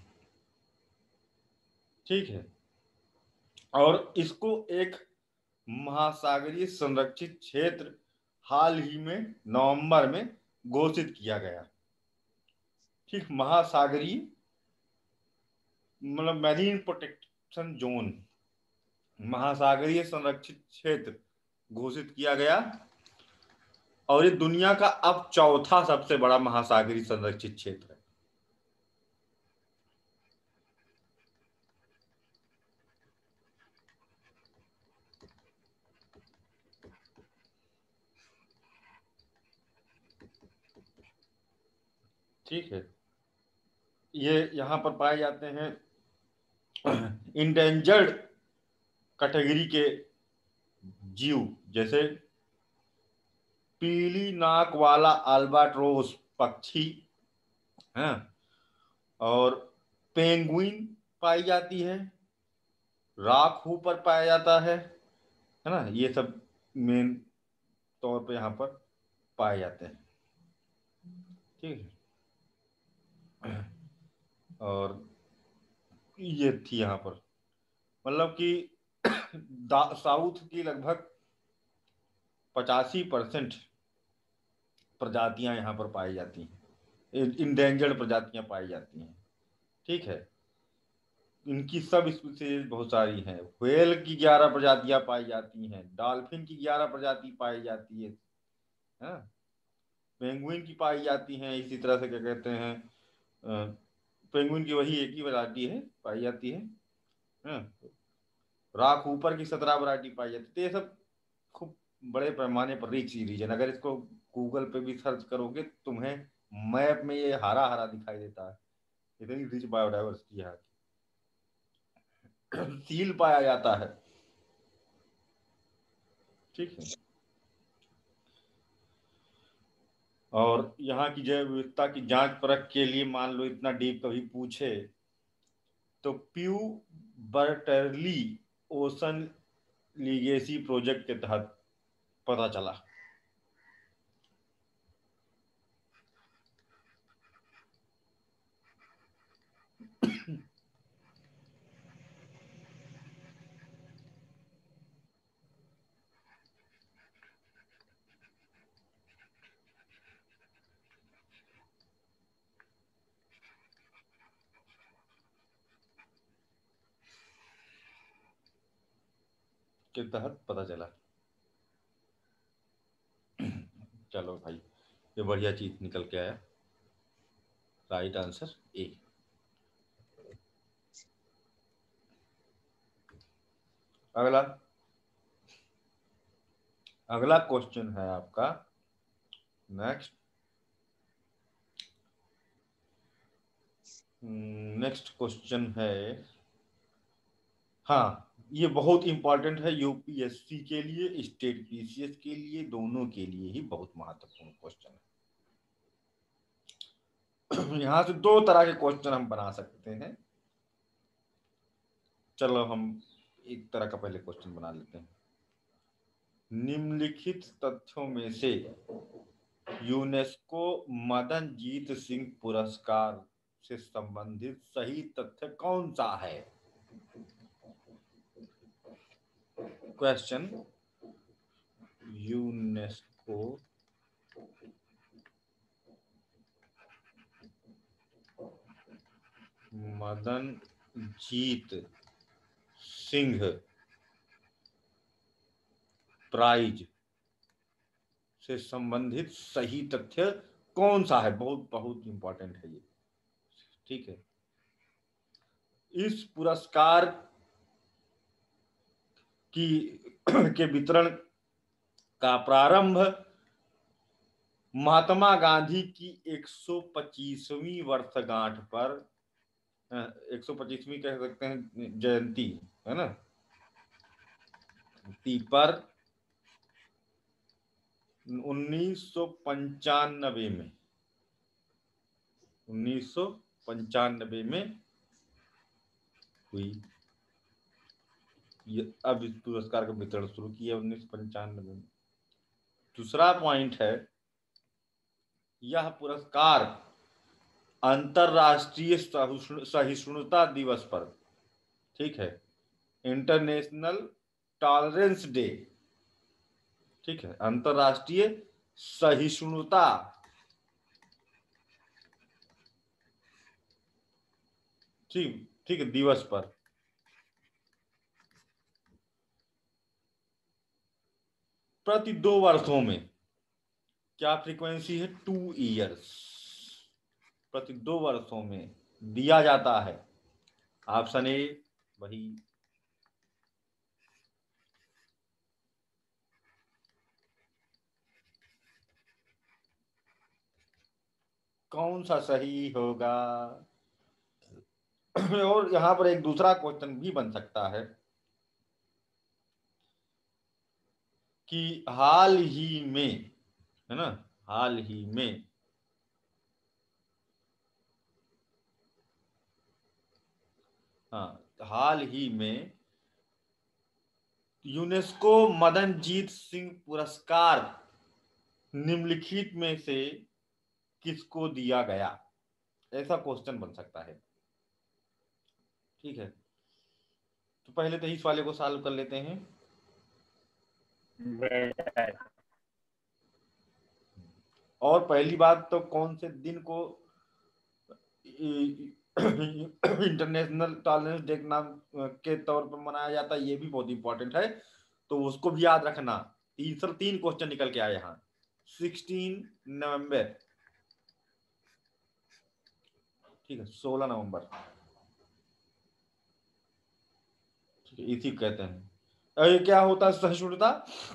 ठीक है। और इसको एक महासागरीय संरक्षित क्षेत्र हाल ही में नवंबर में घोषित किया गया। ठीक, महासागरीय मतलब मैरीन प्रोटेक्शन जोन, महासागरीय संरक्षित क्षेत्र घोषित किया गया। और ये दुनिया का अब चौथा सबसे बड़ा महासागरीय संरक्षित क्षेत्र है। ठीक है। ये यहाँ पर पाए जाते हैं इंडेंजर्ड कैटेगरी के जीव, जैसे पीली नाक वाला अल्बाट्रोस पक्षी है, और पेंगुइन पाई जाती है, राखू पर पाया जाता है ना? ये सब मेन तौर पे यहाँ पर पाए जाते हैं। ठीक है। और ये थी यहाँ पर, मतलब कि साउथ की लगभग 85% प्रजातियां यहाँ पर पाई जाती हैं, इंडेंजर्ड प्रजातियां पाई जाती हैं। ठीक है। इनकी सब स्पीसीज बहुत सारी हैं। व्हेल की 11 प्रजातियां पाई जाती हैं, डॉल्फिन की 11 प्रजाति पाई जाती है, हाँ? पेंगुइन की पाई जाती हैं, इसी तरह से क्या कहते हैं, पेंगुइन की वही एक ही वैरायटी है पाई जाती है, हाँ? राख ऊपर की 17 वैरायटी पाई जाती है। तो ये सब खूब बड़े पैमाने पर रिच रीजन, अगर इसको गूगल पे भी सर्च करोगे तुम्हें मैप में ये हरा हरा दिखाई देता है, इतनी रिच बायोडाइवर्सिटी है। सील पाया जाता है। ठीक है। और यहाँ की जैव विविधता की जांच परख के लिए मान लो इतना डीप कभी पूछे तो Pew Bertarelli ocean legacy project के तहत पता चला। के तहत पता चला। चलो भाई, ये बढ़िया चीज निकल के आया। Right answer A. अगला अगला क्वेश्चन है आपका नेक्स्ट। नेक्स्ट क्वेश्चन है, हाँ ये बहुत इंपॉर्टेंट है यूपीएससी के लिए, स्टेट पीसीएस के लिए, दोनों के लिए ही बहुत महत्वपूर्ण क्वेश्चन है। यहाँ से दो तरह के क्वेश्चन हम बना सकते हैं। चलो हम एक तरह का पहले क्वेश्चन बना लेते हैं। निम्नलिखित तथ्यों में से यूनेस्को मदन जीत सिंह पुरस्कार से संबंधित सही तथ्य कौन सा है? Question, UNESCO Madanjeet Singh prize से संबंधित सही तथ्य कौन सा है? बहुत बहुत इंपॉर्टेंट है ये, ठीक है। इस पुरस्कार की के वितरण का प्रारंभ महात्मा गांधी की 125वीं वर्षगांठ पर, 125वीं कह सकते हैं जयंती है ना, पर 1995 में 1995 में हुई। अब इस पुरस्कार का वितरण शुरू किया 1995 में। दूसरा पॉइंट है, यह पुरस्कार अंतरराष्ट्रीय सहिष्णुता दिवस पर, ठीक है, इंटरनेशनल टॉलरेंस डे, ठीक है, अंतरराष्ट्रीय सहिष्णुता ठीक है दिवस पर प्रति 2 वर्षों में, क्या फ्रीक्वेंसी है? 2 ईयर्स, प्रति 2 वर्षों में दिया जाता है। ऑप्शन ए वही कौन सा सही होगा? और यहां पर एक दूसरा क्वेश्चन भी बन सकता है कि हाल ही में, है ना, हाल ही में हाल ही में यूनेस्को मदन जीत सिंह पुरस्कार निम्नलिखित में से किसको दिया गया? ऐसा क्वेश्चन बन सकता है, ठीक है। तो पहले तो इस वाले को सॉल्व कर लेते हैं। और पहली बात तो कौन से दिन को इंटरनेशनल टॉलरेंस डे के नाम के तौर पर मनाया जाता है, ये भी बहुत इंपॉर्टेंट है, तो उसको भी याद रखना। तीन क्वेश्चन निकल के आए यहाँ। 16 नवंबर, ठीक है, 16 नवंबर, ठीक है, इसी कहते हैं। ये क्या होता है सहिष्णुता?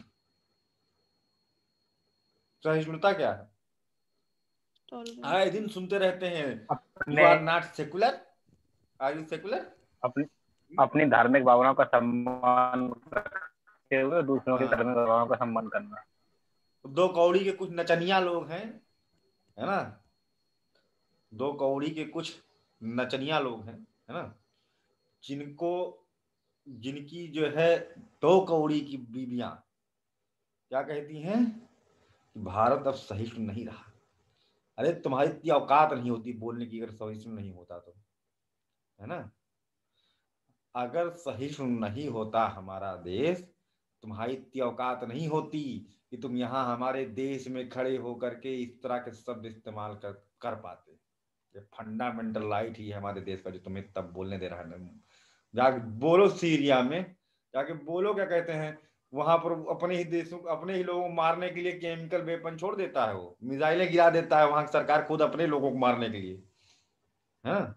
सहिष्णुता क्या है? आए दिन सुनते रहते हैं, यू अपने are not secular, are you secular. अपनी अपनी धार्मिक भावनाओं का सम्मान करते हुए दूसरों की धार्मिक भावनाओं का सम्मान करना। 2 कौड़ी के कुछ नचनिया लोग हैं, है ना, 2 कौड़ी के कुछ नचनिया लोग हैं, है ना, जिनको, जिनकी जो है 2 कौड़ी की बीवियां क्या कहती हैं कि भारत अब सहिष्णु नहीं रहा। अरे तुम्हारी इतनी औकात नहीं होती बोलने की, अगर सहिष्णु नहीं होता तो, है ना, अगर सहिष्णु नहीं होता हमारा देश, तुम्हारी इतनी औकात नहीं होती कि तुम यहाँ हमारे देश में खड़े होकर के इस तरह के शब्द इस्तेमाल कर पाते। ये फंडामेंटल राइट ही है हमारे देश का, जो तुम्हें तब बोलने दे रहा है। जाके बोलो सीरिया में, जाके बोलो क्या कहते हैं वहां पर, अपने ही देशों, अपने ही लोगों को मारने के लिए केमिकल वेपन छोड़ देता है, वो मिसाइलें गिरा देता है वहां की सरकार खुद अपने लोगों को मारने के लिए। हाँ,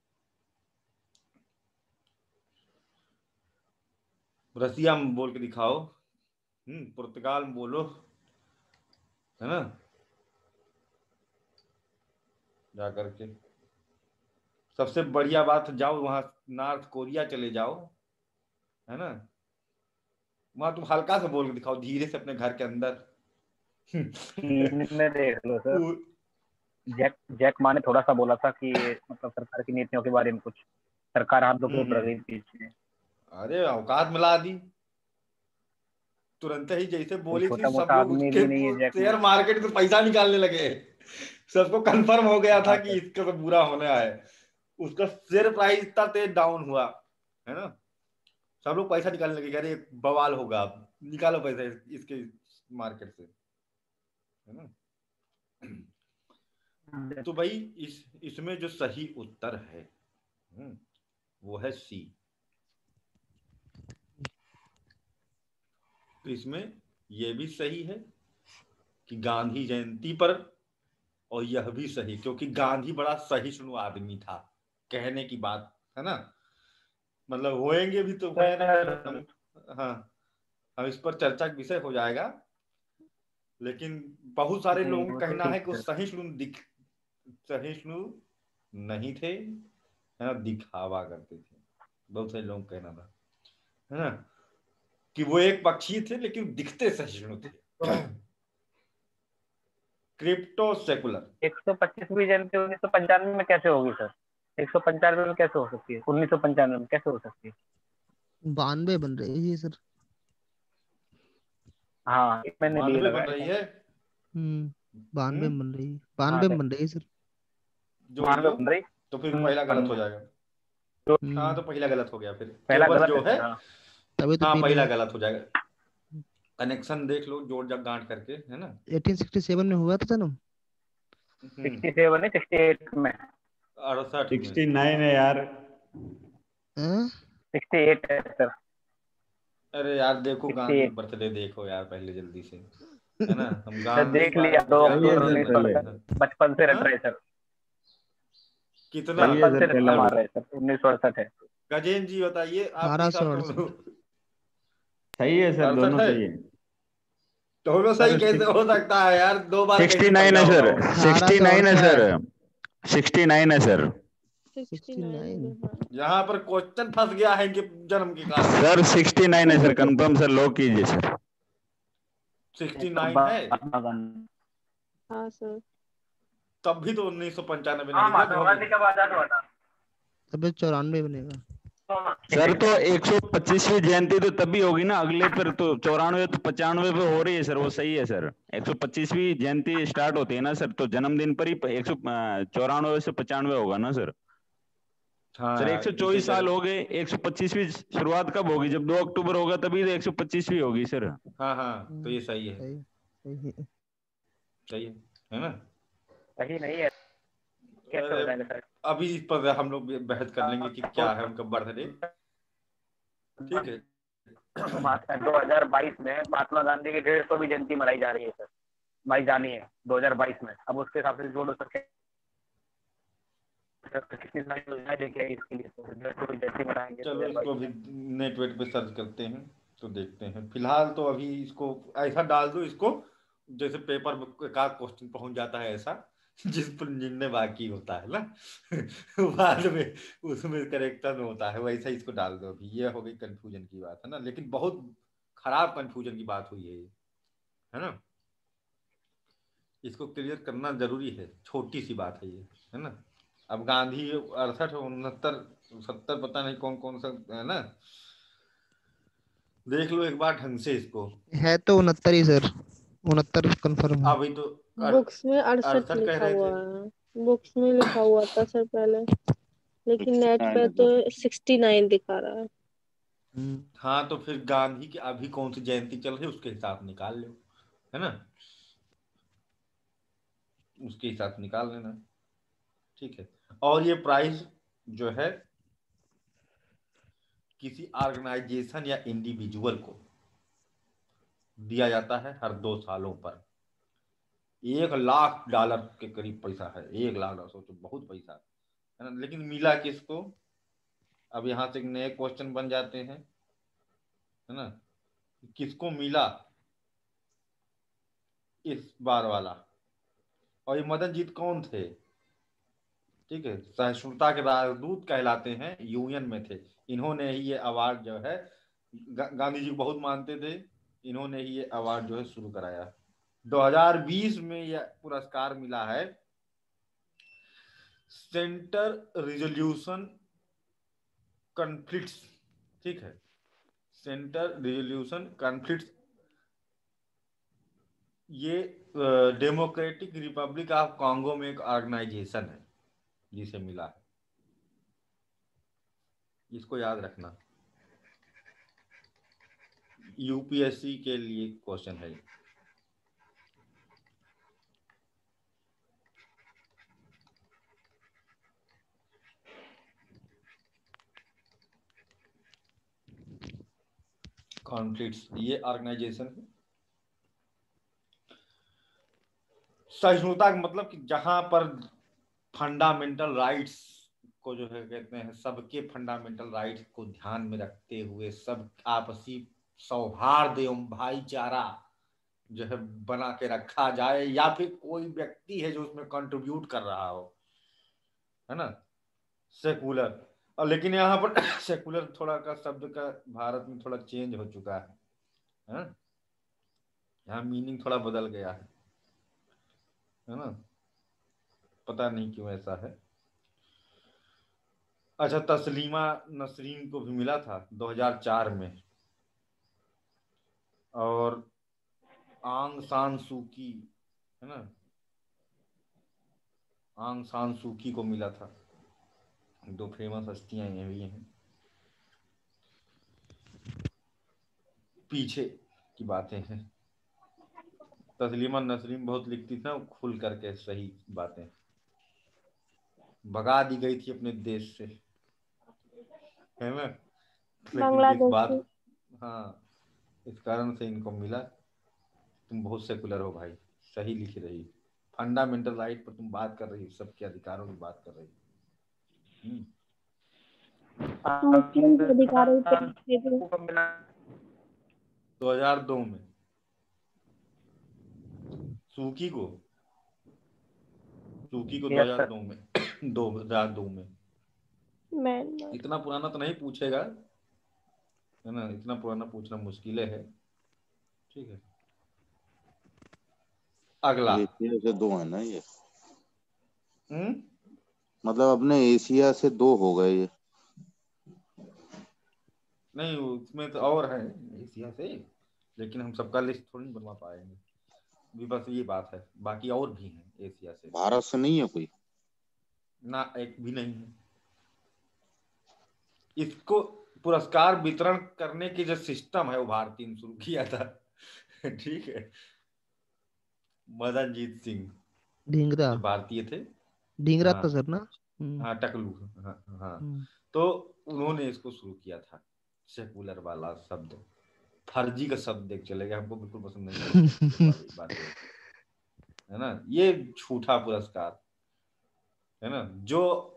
रसिया में बोल के दिखाओ, पुर्तगाल में बोलो, है ना, जा करके सबसे बढ़िया बात, जाओ वहां नॉर्थ कोरिया चले जाओ, है ना, वहां तुम हल्का से बोल के दिखाओ धीरे से अपने घर के अंदर। चीन में देख लो सर, वो- जैक जैक मा ने थोड़ा सा बोला था कि मतलब सरकार की नीतियों के बारे में कुछ, सरकार हाथ धो के उड़ गई पीछे। अरे औकात मिला दी तुरंत ही, जैसे कोई बोली थी छोटा सब मोटा लोग आदमी उसके भी नहीं है जैक मा। शेयर मार्केट में पैसा निकालने लगे। सबको कंफर्म हो गया था हाँ कि सर। इसका तो बुरा होने आया है। उसका शेयर प्राइस इतना तेज डाउन हुआ, है ना, सब लोग पैसा निकालने लगे, कह रहे बवाल होगा, अब निकालो पैसा इसके मार्केट से, है ना। तो भाई इसमें जो सही उत्तर है, वो है सी। तो इसमें यह भी सही है कि गांधी जयंती पर, और यह भी सही क्योंकि गांधी बड़ा सहिष्णु आदमी था, कहने की बात है ना, मतलब होएंगे भी तो है नहीं सर हम। हाँ, हम इस पर चर्चा का विषय हो जाएगा, लेकिन बहुत सारे नहीं, लोगों वो का तो कहना है ठीक कि वो है। सहिष्णु नहीं थे, है ना, दिखावा करते थे, बहुत सारे लोगों का कहना था, है ना, कि वो एक पक्षी थे लेकिन दिखते सहिष्णु थे। Crypto secular. 125वीं जयंती 1995 में कैसे होगी सर? 195 में कैसे हो सकती है? 1995 में कैसे हो सकती है? 92 बन रही है सर। हाँ, ये मैंने भी 92 बन लगाया रही था। है। 92 हम्म बन रही है, हाँ 92 सर, बन रही है सर। जोड़ 92 लो, बन रही। तो फिर पहला गलत हो 1992। जाएगा। तो हाँ, हम्म तो पहला गलत हो गया फिर, पहला केवल गलत जो है है, सर, हाँ। तभी तो हाँ पी रहे पहला हैं। गलत हो जाएगा। कनेक्शन देख लो जोड़ जग गांठ करके, है ना। 1867 में हुआ था जन्म। 67 है, 68 में। 68 में। 69 है यार। हाँ? 68 है सर। अरे यार देखो गांधी 68 बर्थडे देखो यार पहले जल्दी से, है ना, हम सर, गांधी देख लिया, बारे में 2 ज्ञान सही है अक्टूबर सर, अर्जन उन्नीस नहीं सौ चले। करते अड़सठ हैं। बचपन से रट हाँ, रहे सर। कितना? सही है बचपन से सर, रट्टा चले। मार रहे सर, 1968 है। गजेन जी बताइए आपके हिसाब से 1868। सही है सर, 68 दोनों है? सही है। दोनों सही सर कैसे हो सकता है यार, 2 बार कैसे 69 पैदा है होगा सर, वो? 69 है सर, 1868। 69 है सर। 69 69। में, हाँ। यहाँ पर क्वेश्चन फंस गया है इनके जन्म के कारण। सर 69 है सर, कंफर्म सर, लॉक कीजिए सर। 69 है। महात्मा गांधी। हाँ सर। तब भी तो 1995 हाँ, नहीं हुआ महात्मा गांधी कब आजाद हुआ था? तभी 94 बनेगा। सर तो 125वीं जयंती तो तभी होगी ना, अगले पर तो 94 तो 95 पे हो रही है सर, वो सही है सर। 125वीं जयंती स्टार्ट होती है ना सर, तो जन्मदिन पर ही 194 से 95 होगा ना सर। हाँ सर यार इसे 124 साल हो गए, 125वीं शुरुआत कब होगी? जब 2 अक्टूबर होगा तभी तो 125वीं होगी सर। हाँ हाँ, तो ये सही है। सही सही है। सही है ना। सही नहीं है, कैसे हो अरे जाएगा सर? अभी इस पर हम लोग बहस कर लेंगे कि क्या है उनका बर्थडे। ठीक है। 2022 में महात्मा गांधी की 150वीं जयंती मनाई जा रही है सर, मनाई जानी है 2022 में। अब उसके हिसाब से जोड़ सकते हैं कितनी सारी योजनाएं लेके आई इसके लिए, तो 150वीं जयंती मनाएंगे चलो इसको 2022 अभी में। नेट वेट पे सर्च करते हैं तो देखते हैं। फिलहाल तो अभी इसको ऐसा डाल दो इसको, जैसे पेपर में का क्वेश्चन पहुंच जाता है ऐसा, जिस पर निर्णय बाकी होता है ना, बाद में उसमें करेक्शन होता है, वैसा इसको डाल दो अभी। ये हो गई कंफ्यूजन की बात, है ना, लेकिन बहुत खराब कंफ्यूजन की बात हुई है ये, है ना। इसको क्लियर करना जरूरी है, छोटी सी बात है ये, है ना। अब गांधी 68 69 70 पता नहीं कौन कौन सा है ना, देख लो एक बार ढंग से इसको। है तो 69 ही सर, 69 कंफर्म है। अभी तो बुक्स में 68 68 कह लिखा रहे हुआ थे। है, बुक्स में लिखा हुआ था सर पहले, लेकिन नेट 69 पे तो मतलब 69 दिखा रहा है। हाँ तो फिर गांधी की अभी कौन सी जयंती चल रही है उसके हिसाब निकाल लो, है ना, उसके हिसाब से निकाल लेना, ठीक है। और ये प्राइस जो है किसी ऑर्गेनाइजेशन या इंडिविजुअल को दिया जाता है हर 2 सालों पर। $1 लाख के करीब पैसा है, $1 लाख, सोचो बहुत पैसा है ना। लेकिन मिला किसको, अब यहाँ से नए क्वेश्चन बन जाते हैं, है ना, किसको मिला इस बार वाला। और ये मदन जीत कौन थे, ठीक है, सहिष्णुता के राजदूत कहलाते हैं, यूएन में थे। इन्होंने ही ये अवार्ड जो है, गांधी जी को बहुत मानते थे, इन्होंने ही ये अवार्ड जो है शुरू कराया। 2020 में यह पुरस्कार मिला है सेंटर रिजोल्यूशन कॉन्फ्लिक्ट्स, ठीक है, सेंटर रिजोल्यूशन कॉन्फ्लिक्ट्स, ये डेमोक्रेटिक रिपब्लिक ऑफ कॉन्गो में एक ऑर्गेनाइजेशन है जिसे मिला है, इसको याद रखना, यूपीएससी के लिए क्वेश्चन है। कॉन्फ्लिक्ट्स ये ऑर्गेनाइजेशन है। सहिष्णुता का मतलब कि जहां पर फंडामेंटल राइट्स को जो है कहते हैं, सबके फंडामेंटल राइट्स को ध्यान में रखते हुए सब आपसी सौहार्द एवं भाईचारा जो है बना के रखा जाए, या फिर कोई व्यक्ति है जो उसमें कंट्रीब्यूट कर रहा हो, है ना, सेकुलर। और लेकिन यहाँ पर सेकुलर थोड़ा का शब्द का भारत में थोड़ा चेंज हो चुका है, यहाँ मीनिंग थोड़ा बदल गया है ना, पता नहीं क्यों ऐसा है। अच्छा, तस्लीमा नसरीन को भी मिला था 2004 में, और आंग सान सूकी, है ना, आंग सान सूकी को मिला था। 2 फेमस हस्तियां ये भी हैं। पीछे की बातें हैं, तस्लीमा नसरीन बहुत लिखती थी ना, खुल करके सही बातें, भगा दी गई थी अपने देश से, है ना, लेकिन इस बांग्लादेश बात, से। हाँ, इस कारण से इनको मिला। तुम बहुत सेकुलर हो भाई, सही लिख रही, फंडामेंटल राइट पर तुम बात कर रही, सबके अधिकारों की बात कर रही। मुस्लिम के अधिकारों पे लिखे थे। 2002 में सूकी को, सूकी को 2002 में 2002 में। म्यांमार। इतना पुराना तो नहीं पूछेगा, है ना, इतना पुराना पूछना मुश्किल है, ठीक है। अगला, एशिया से 2 है ना ये, हम्म, मतलब अपने एशिया से 2 हो गए ये। नहीं उसमें तो और है एशिया से, लेकिन हम सबका लिस्ट थोड़ी नहीं बनवा पाएंगे, भी बस ये बात है, बाकी और भी हैं एशिया से, भारत से नहीं है कोई? ना एक भी नहीं है। इसको पुरस्कार वितरण करने की जो सिस्टम है वो भारतीय ने शुरू किया था ठीक है, मदन जीत सिंह ढींगरा, ये भारतीय थे। ढींगरा हाँ था सर ना। हाँ, टकलू, हाँ हाँ, हम्म। तो उन्होंने इसको शुरू किया था। सेकुलर वाला शब्द फर्जी का शब्द देख चले गए, हमको बिल्कुल पसंद नहीं है सेकुलर वाली बातें, है ना, ये झूठा पुरस्कार, है ना, जो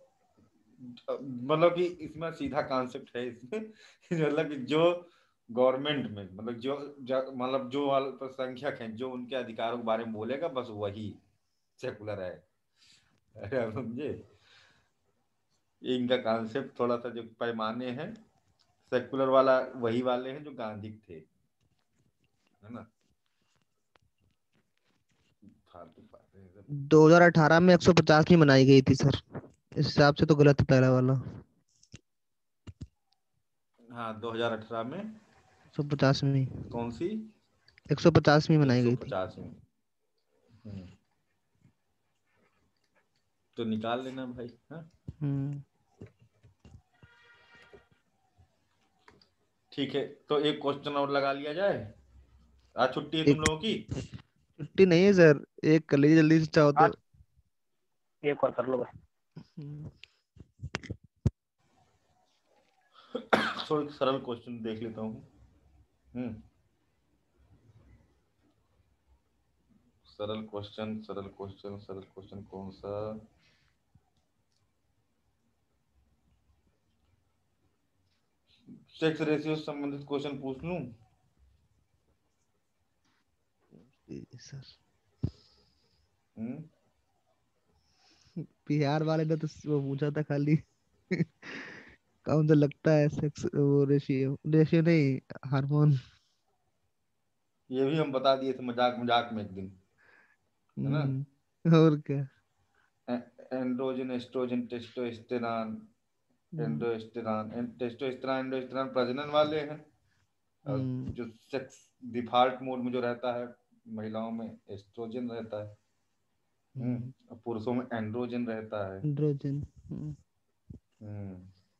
मतलब कि इसमें सीधा कॉन्सेप्ट है इसमें मतलब कि जो गवर्नमेंट में मतलब मतलब जो अल्पसंख्यक हैं जो उनके अधिकारों के बारे में बोलेगा बस वही सेकुलर है, अरे आप समझे, ये इनका कॉन्सेप्ट थोड़ा सा जो पैमाने हैं, सेकुलर वाला वही वाले हैं जो गांधी थे, है ना, 2018 में 150वीं मनाई गई थी सर, इस हिसाब से तो गलत है पहला वाला। हाँ 2018 में 150वीं, कौन सी? 150वीं मनाई गई थी। 150 में। तो निकाल लेना भाई। हाँ हम्म। ठीक है, तो एक क्वेश्चन और लगा लिया जाए। आज छुट्टी है तुम एक लोगों की? छुट्टी नहीं है सर, एक कर लीजिए जल्दी से चाहो तो। आज एक और कर लो बस। हम्म, थोड़ा सरल क्वेश्चन देख लेता हूँ। सरल क्वेश्चन, सरल क्वेश्चन, सरल क्वेश्चन कौन सा? सेक्स रेशियो से संबंधित क्वेश्चन पूछ लूं? सर हम्म बिहार वाले ने तो वो पूछा था खाली कौन सा लगता है सेक्स, वो रेशियो, रेशियो नहीं, हार्मोन। ये भी हम बता दिए थे मजाक मजाक में एक दिन, है ना? और क्या। एंड्रोजन, एस्ट्रोजन, टेस्टोस्टेरॉन, हम्म। एंडोस्टेरॉन, टेस्टोस्टेरॉन एंडोस्टेरॉन प्रजनन वाले हैं। और हम्म। जो सेक्स डिफॉल्ट मोड में जो रहता है महिलाओं में एस्ट्रोजन रहता है। हम्म। और पुरुषों में एंड्रोजन रहता है। एंड्रोजन। हम्म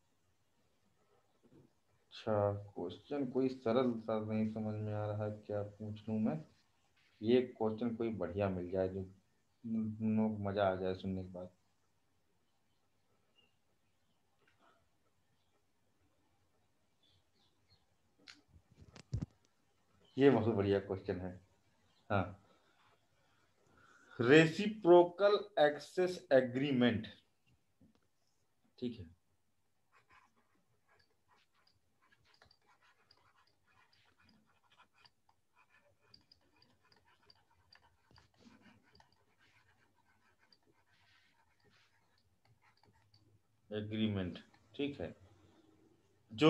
अच्छा, क्वेश्चन कोई सरल सा नहीं समझ में आ रहा है, क्या पूछ लूं मैं? ये क्वेश्चन कोई बढ़िया मिल जाए जो तुम लोग मजा आ जाए सुनने के बाद। ये बहुत बढ़िया क्वेश्चन है। हाँ, रेसिप्रोकल एक्सेस एग्रीमेंट, ठीक है? एग्रीमेंट, ठीक है, जो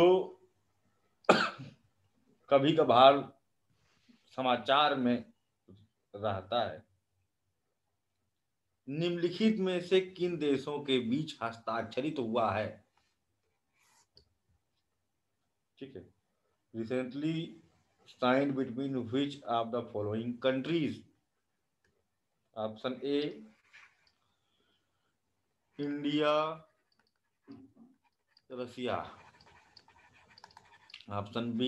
कभी कभार समाचार में रहता है। निम्नलिखित में से किन देशों के बीच हस्ताक्षरित हुआ है? ठीक है, recently signed between which of the following countries? Option A India, Russia. Option B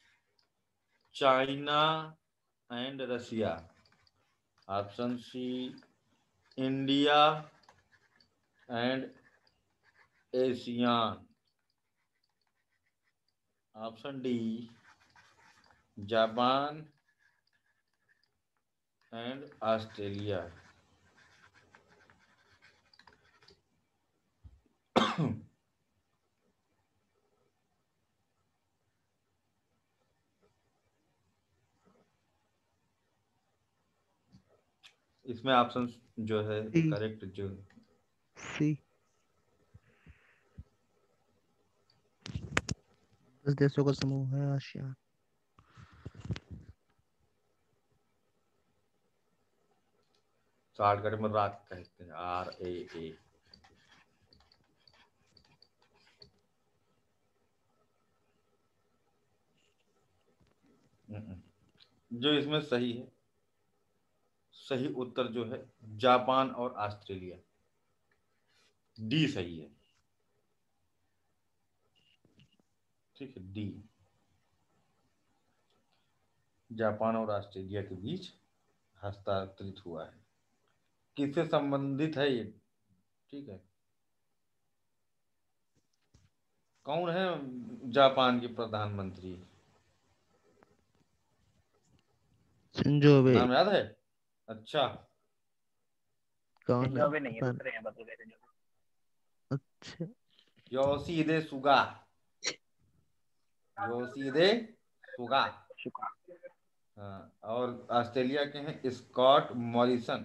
China and Russia. Option C India and ASEAN. Option D Japan and Australia. इसमें ऑप्शन जो है सी। करेक्ट जो सी। 10 देशों का समूह है आसियान। शॉर्टकट में रात कहते हैं, RAA। जो इसमें सही है, सही उत्तर जो है जापान और ऑस्ट्रेलिया, डी सही है। ठीक है, डी, जापान और ऑस्ट्रेलिया के बीच हस्तांतरित हुआ है। किससे संबंधित है ये? ठीक है, कौन है जापान के प्रधानमंत्री? सिंजोबे। नाम याद है? अच्छा, कौन है सिंजोबे नहीं है, पता नहीं। दूसरे हैं, बदल गए सिंजोबे। अच्छा। Yoshihide Suga, Yoshihide Suga. शुक्र। हाँ, और ऑस्ट्रेलिया के हैं स्कॉट मॉरिसन।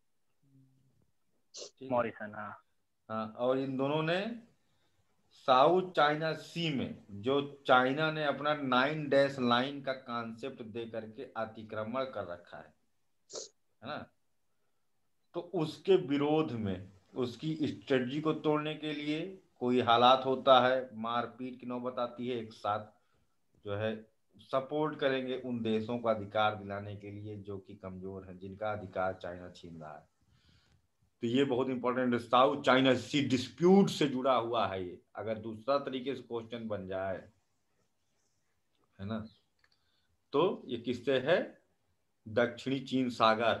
ठीक है। मॉरिसन, हाँ। हाँ, और इन दोनों ने साउथ चाइना सी में जो चाइना ने अपना 9 डैश लाइन का कॉन्सेप्ट दे करके अतिक्रमण कर रखा है ना? तो उसके विरोध में, उसकी स्ट्रेटजी को तोड़ने के लिए कोई हालात होता है, मारपीट की नौबत आती है, एक साथ जो है सपोर्ट करेंगे उन देशों को अधिकार दिलाने के लिए जो कि कमजोर हैं, जिनका अधिकार चाइना छीन रहा है। तो ये बहुत important, South China Sea dispute से जुड़ा हुआ है ये, अगर दूसरा तरीके से क्वेश्चन बन जाए, है ना, तो ये किससे है, दक्षिणी चीन सागर,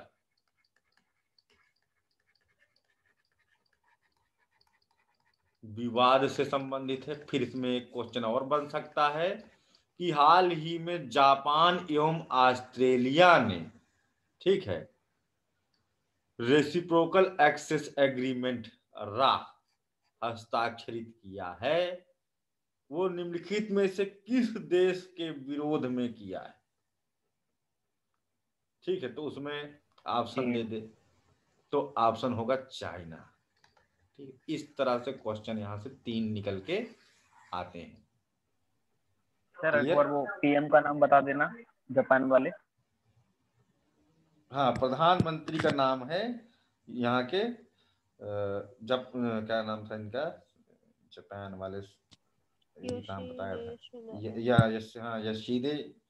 विवाद से संबंधित है। फिर इसमें एक क्वेश्चन और बन सकता है कि हाल ही में जापान एवं ऑस्ट्रेलिया ने, ठीक है, रेसिप्रोकल एक्सेस एग्रीमेंट रा हस्ताक्षरित किया है, वो निम्नलिखित में से किस देश के विरोध में किया है? ठीक है, तो उसमें ऑप्शन दे दे, तो ऑप्शन होगा चाइना। ठीक, इस तरह से क्वेश्चन यहां से 3 निकल के आते हैं। सर एक क्लियर? बार वो पीएम का नाम बता देना, जापान वाले। हाँ, प्रधानमंत्री का नाम है यहाँ के, जब क्या नाम था इनका, जापान वाले, ये नाम बताया था, हाँ यशीदे,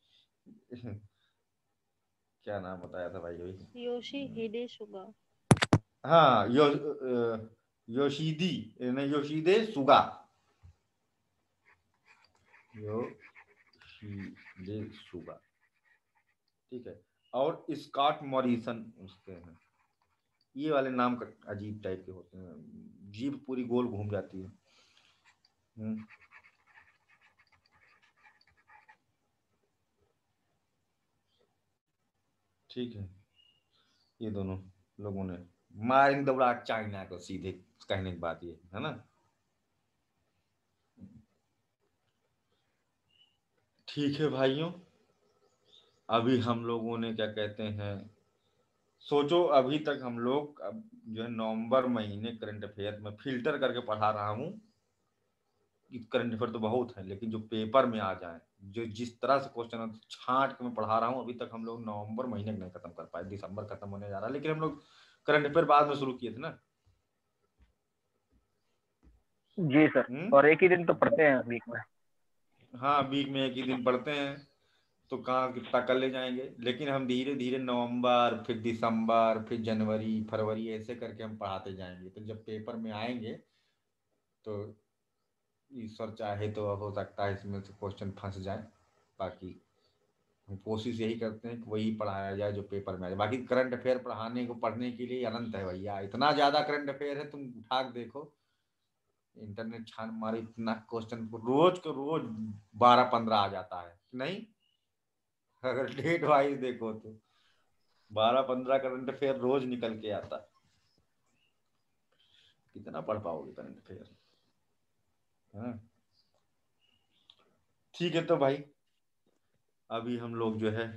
क्या नाम बताया था भाई वही, योशिहिदे सुगा। हाँ योशीदी, नहीं योशीदे सुगा, योशीदे सुगा, ठीक है। और स्कॉट मॉरिसन उसके हैं। ये वाले नाम का अजीब टाइप के होते हैं, जीभ पूरी गोल घूम जाती है। ठीक है, ये दोनों लोगों ने मारेंगे दौड़ा चाइना को, सीधे कहने की बात ये है ना। ठीक है भाइयों, अभी हम लोगों ने क्या कहते हैं, सोचो अभी तक हम लोग अब जो है नवंबर महीने करंट अफेयर में फिल्टर करके पढ़ा रहा हूँ कि करंट अफेयर तो बहुत है, लेकिन जो पेपर में आ जाए, जो जिस तरह से क्वेश्चन छांट के मैं पढ़ा रहा हूँ, अभी तक हम लोग नवंबर महीने नहीं खत्म कर पाए, दिसंबर खत्म होने जा रहा है, लेकिन हम लोग करंट अफेयर बाद में शुरू किए थे ना। जी सर, और एक ही दिन तो पढ़ते हैं वीक में। हाँ, वीक में एक ही दिन पढ़ते हैं, तो कहाँ कितना कर ले जाएंगे, लेकिन हम धीरे धीरे नवंबर, फिर दिसंबर, फिर जनवरी, फरवरी, ऐसे करके हम पढ़ाते जाएंगे, तो जब पेपर में आएंगे तो ईश्वर चाहे तो हो सकता है इसमें से क्वेश्चन फंस जाए। बाकी हम कोशिश यही करते हैं कि वही पढ़ाया जाए जो पेपर में आ जाए। बाकी करंट अफेयर पढ़ाने को, पढ़ने के लिए अनंत है भैया, इतना ज्यादा करंट अफेयर है, तुम उठा के देखो, इंटरनेट छान मारे, इतना क्वेश्चन रोज के रोज 12-15 आ जाता है नहीं, अगर डेट वाइज देखो तो 12-15 करंट अफेयर रोज निकल के आता है, कितना पढ़ पाओगे करंट अफेयर? हाँ, ठीक है, तो भाई अभी हम लोग जो है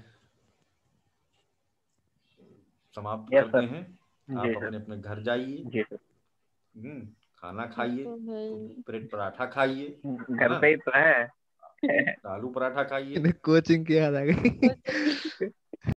समाप्त यस करते सर। हैं, जी आप सर। अपने अपने घर जाइए, जी सर। खाना खाइए, तो भाई ब्रेड पराठा खाइए, है घर ना, पे ही तो है। आलू पराठा खाइए। कोचिंग की याद आ गई।